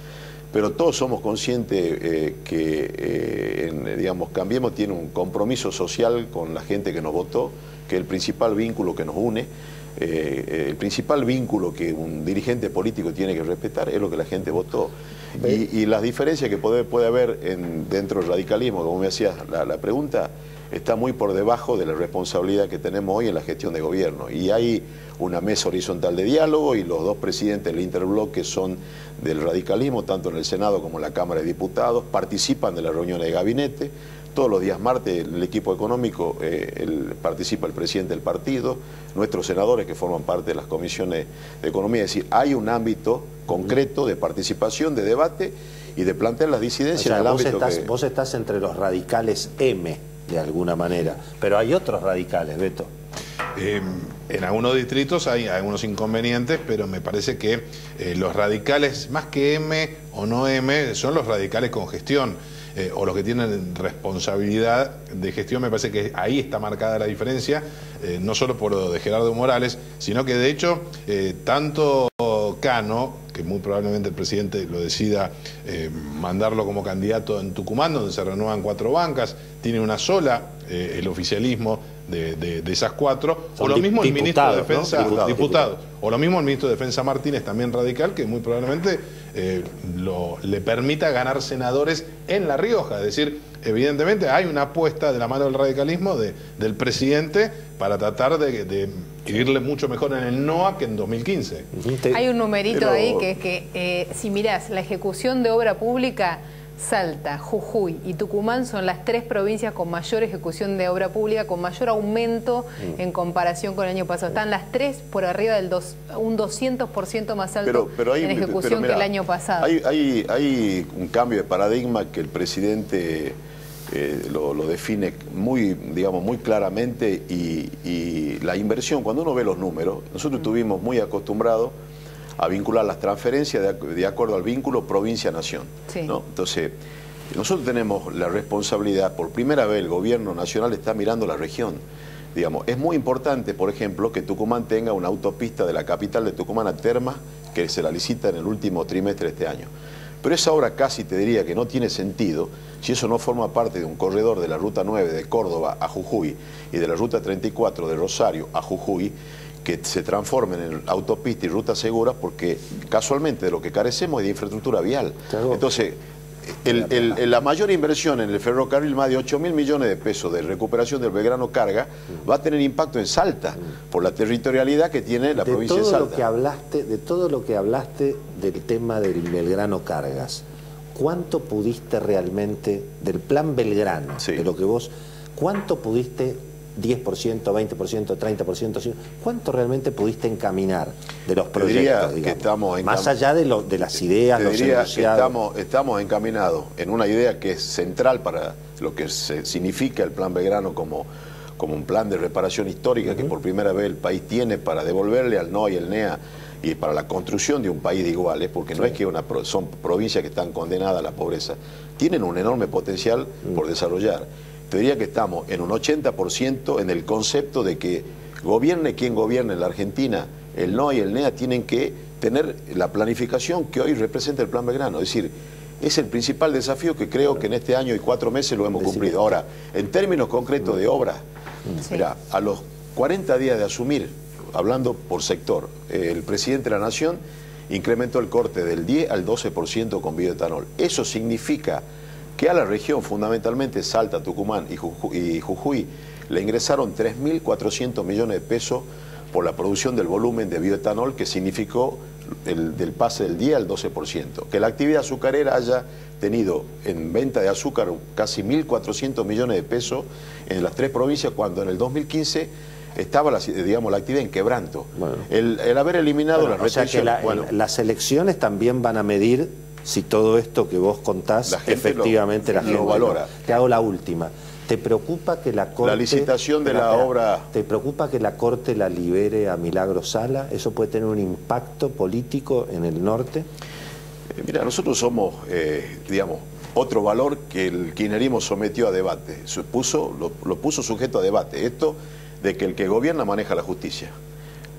pero todos somos conscientes eh, que, eh, en, digamos, Cambiemos tiene un compromiso social con la gente que nos votó, que es el principal vínculo que nos une. Eh, el principal vínculo que un dirigente político tiene que respetar es lo que la gente votó. Y, y las diferencias que puede, puede haber en, dentro del radicalismo, como me hacías la, la pregunta, está muy por debajo de la responsabilidad que tenemos hoy en la gestión de gobierno. Y hay una mesa horizontal de diálogo y los dos presidentes del interbloque son del radicalismo, tanto en el Senado como en la Cámara de Diputados, participan de las reuniones de gabinete. Todos los días martes el equipo económico eh, el, participa el presidente del partido, nuestros senadores que forman parte de las comisiones de economía. Es decir, hay un ámbito concreto de participación, de debate y de plantear las disidencias. O sea, en el vos, ámbito estás, que... vos estás entre los radicales M, de alguna manera, pero hay otros radicales, Beto. Eh, en algunos distritos hay algunos inconvenientes, pero me parece que eh, los radicales, más que M o no M, son los radicales con gestión. Eh, o los que tienen responsabilidad de gestión. Me parece que ahí está marcada la diferencia, eh, no solo por lo de Gerardo Morales, sino que de hecho eh, tanto Cano, que muy probablemente el presidente lo decida eh, mandarlo como candidato en Tucumán, donde se renuevan cuatro bancas, tiene una sola, eh, el oficialismo de, de, de esas cuatro, Son o lo mismo el ministro de Defensa, ¿no? Diputado, diputado, diputado. o lo mismo el ministro de Defensa Martínez, también radical, que muy probablemente eh, lo, le permita ganar senadores en La Rioja. Es decir, evidentemente hay una apuesta de la mano del radicalismo de, del presidente para tratar de, de irle mucho mejor en el N O A que en dos mil quince. Hay un numerito Pero... ahí que es que eh, si mirás la ejecución de obra pública, Salta, Jujuy y Tucumán son las tres provincias con mayor ejecución de obra pública, con mayor aumento mm. en comparación con el año pasado. Están las tres por arriba del dos, un doscientos por ciento más alto pero, pero hay, en ejecución pero mirá, que el año pasado. Hay, hay, hay un cambio de paradigma que el presidente eh, lo, lo define muy, digamos, muy claramente y, y la inversión, cuando uno ve los números, nosotros mm. estuvimos muy acostumbrados a vincular las transferencias de, de acuerdo al vínculo provincia-nación. Sí. ¿no? Entonces, nosotros tenemos la responsabilidad, por primera vez el gobierno nacional está mirando la región. Digamos, es muy importante, por ejemplo, que Tucumán tenga una autopista de la capital de Tucumán a Termas, que se la licita en el último trimestre de este año. Pero esa obra casi te diría que no tiene sentido si eso no forma parte de un corredor de la Ruta nueve de Córdoba a Jujuy y de la Ruta treinta y cuatro de Rosario a Jujuy, que se transformen en autopista y ruta segura, porque casualmente de lo que carecemos es de infraestructura vial. Claro. Entonces, el, el, el, la mayor inversión en el ferrocarril, más de ocho mil millones de pesos de recuperación del Belgrano Carga, va a tener impacto en Salta, por la territorialidad que tiene la de provincia todo de Salta. Lo que hablaste, de todo lo que hablaste del tema del Belgrano Cargas, ¿cuánto pudiste realmente, del plan Belgrano, sí. de lo que vos, cuánto pudiste... diez por ciento, veinte por ciento, treinta por ciento, ¿cuánto realmente pudiste encaminar de los proyectos, que estamos más allá de, lo, de las ideas, te los diría enunciados? Que estamos, estamos encaminados en una idea que es central para lo que se significa el Plan Belgrano como, como un plan de reparación histórica uh-huh. que por primera vez el país tiene para devolverle al N O A y al N E A y para la construcción de un país de iguales, porque sí. no es que una, son provincias que están condenadas a la pobreza, tienen un enorme potencial uh-huh. por desarrollar. Te diría que estamos en un ochenta por ciento en el concepto de que gobierne quien gobierne en la Argentina, el N O A y el N E A tienen que tener la planificación que hoy representa el Plan Belgrano. Es decir, es el principal desafío que creo que en este año y cuatro meses lo hemos cumplido. Ahora, en términos concretos de obra, sí. mira, a los cuarenta días de asumir, hablando por sector, eh, el presidente de la Nación incrementó el corte del diez al doce por ciento con bioetanol. Eso significa que a la región, fundamentalmente Salta, Tucumán y Jujuy, y Jujuy le ingresaron tres mil cuatrocientos millones de pesos por la producción del volumen de bioetanol que significó el, del pase del diez al doce por ciento. Que la actividad azucarera haya tenido en venta de azúcar casi mil cuatrocientos millones de pesos en las tres provincias, cuando en el dos mil quince estaba la, digamos, la actividad en quebranto. Bueno. El, el haber eliminado bueno, las restricciones... O sea que la, bueno, el, las elecciones también van a medir si todo esto que vos contás, la efectivamente lo, la gente lo valora. Te hago la última. ¿Te preocupa que la Corte... La licitación de espera, la espera, obra... ¿Te preocupa que la Corte la libere a Milagro Sala? ¿Eso puede tener un impacto político en el norte? Eh, mira, nosotros somos, eh, digamos, otro valor que el kirchnerismo sometió a debate. Se puso, lo, lo puso sujeto a debate. Esto de que el que gobierna maneja la justicia.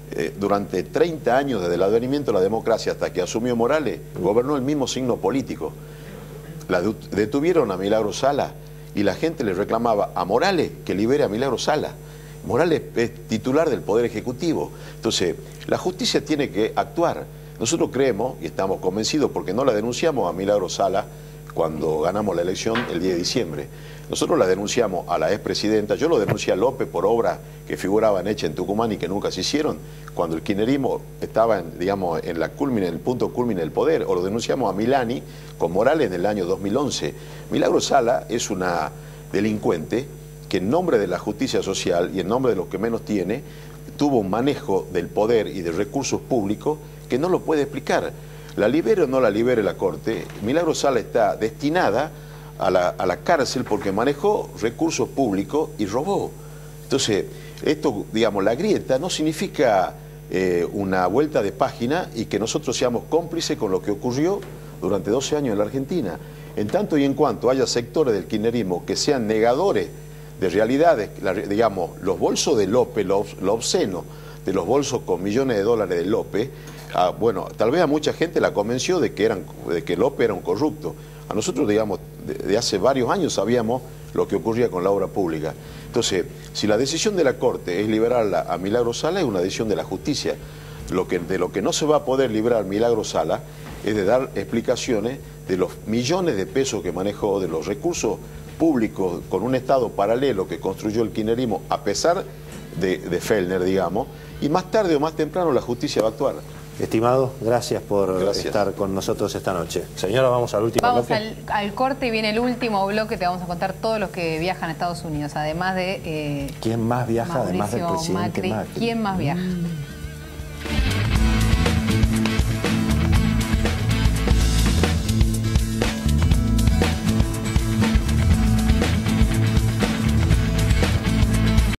eh, durante treinta años desde el advenimiento de la democracia hasta que asumió Morales, gobernó el mismo signo político. La detuvieron a Milagro Sala y la gente le reclamaba a Morales que libere a Milagro Sala. Morales es titular del Poder Ejecutivo. Entonces, la justicia tiene que actuar. Nosotros creemos, y estamos convencidos, porque no la denunciamos a Milagro Sala cuando ganamos la elección el diez de diciembre. Nosotros la denunciamos a la expresidenta, yo lo denuncié a López por obras que figuraban hechas en Tucumán y que nunca se hicieron, cuando el kirchnerismo estaba, en, digamos, en, la culmine, en el punto culmine del poder, o lo denunciamos a Milani con Morales en el año dos mil once. Milagro Sala es una delincuente que en nombre de la justicia social y en nombre de los que menos tiene, tuvo un manejo del poder y de recursos públicos que no lo puede explicar. La libere o no la libere la Corte, Milagro Sala está destinada a la, a la cárcel porque manejó recursos públicos y robó. Entonces, esto, digamos, la grieta no significa eh, una vuelta de página y que nosotros seamos cómplices con lo que ocurrió durante doce años en la Argentina. En tanto y en cuanto haya sectores del kirchnerismo que sean negadores de realidades, la, digamos, los bolsos de López, lo, lo obsceno de los bolsos con millones de dólares de López, ah, bueno, tal vez a mucha gente la convenció de que, eran, de que López era un corrupto. A nosotros, digamos, de, de hace varios años sabíamos lo que ocurría con la obra pública. Entonces, si la decisión de la Corte es liberarla a Milagro Sala, es una decisión de la justicia. Lo que, de lo que no se va a poder librar Milagro Sala es de dar explicaciones de los millones de pesos que manejó, de los recursos públicos con un Estado paralelo que construyó el kirchnerismo, a pesar de, de Fellner, digamos, y más tarde o más temprano la justicia va a actuar. Estimado, gracias por gracias. estar con nosotros esta noche. Señora, vamos al último vamos bloque. Vamos al, al corte y viene el último bloque, te vamos a contar todos los que viajan a Estados Unidos, además de... Eh, ¿Quién más viaja Mauricio además del presidente Macri? Macri? ¿Quién más viaja? Mm.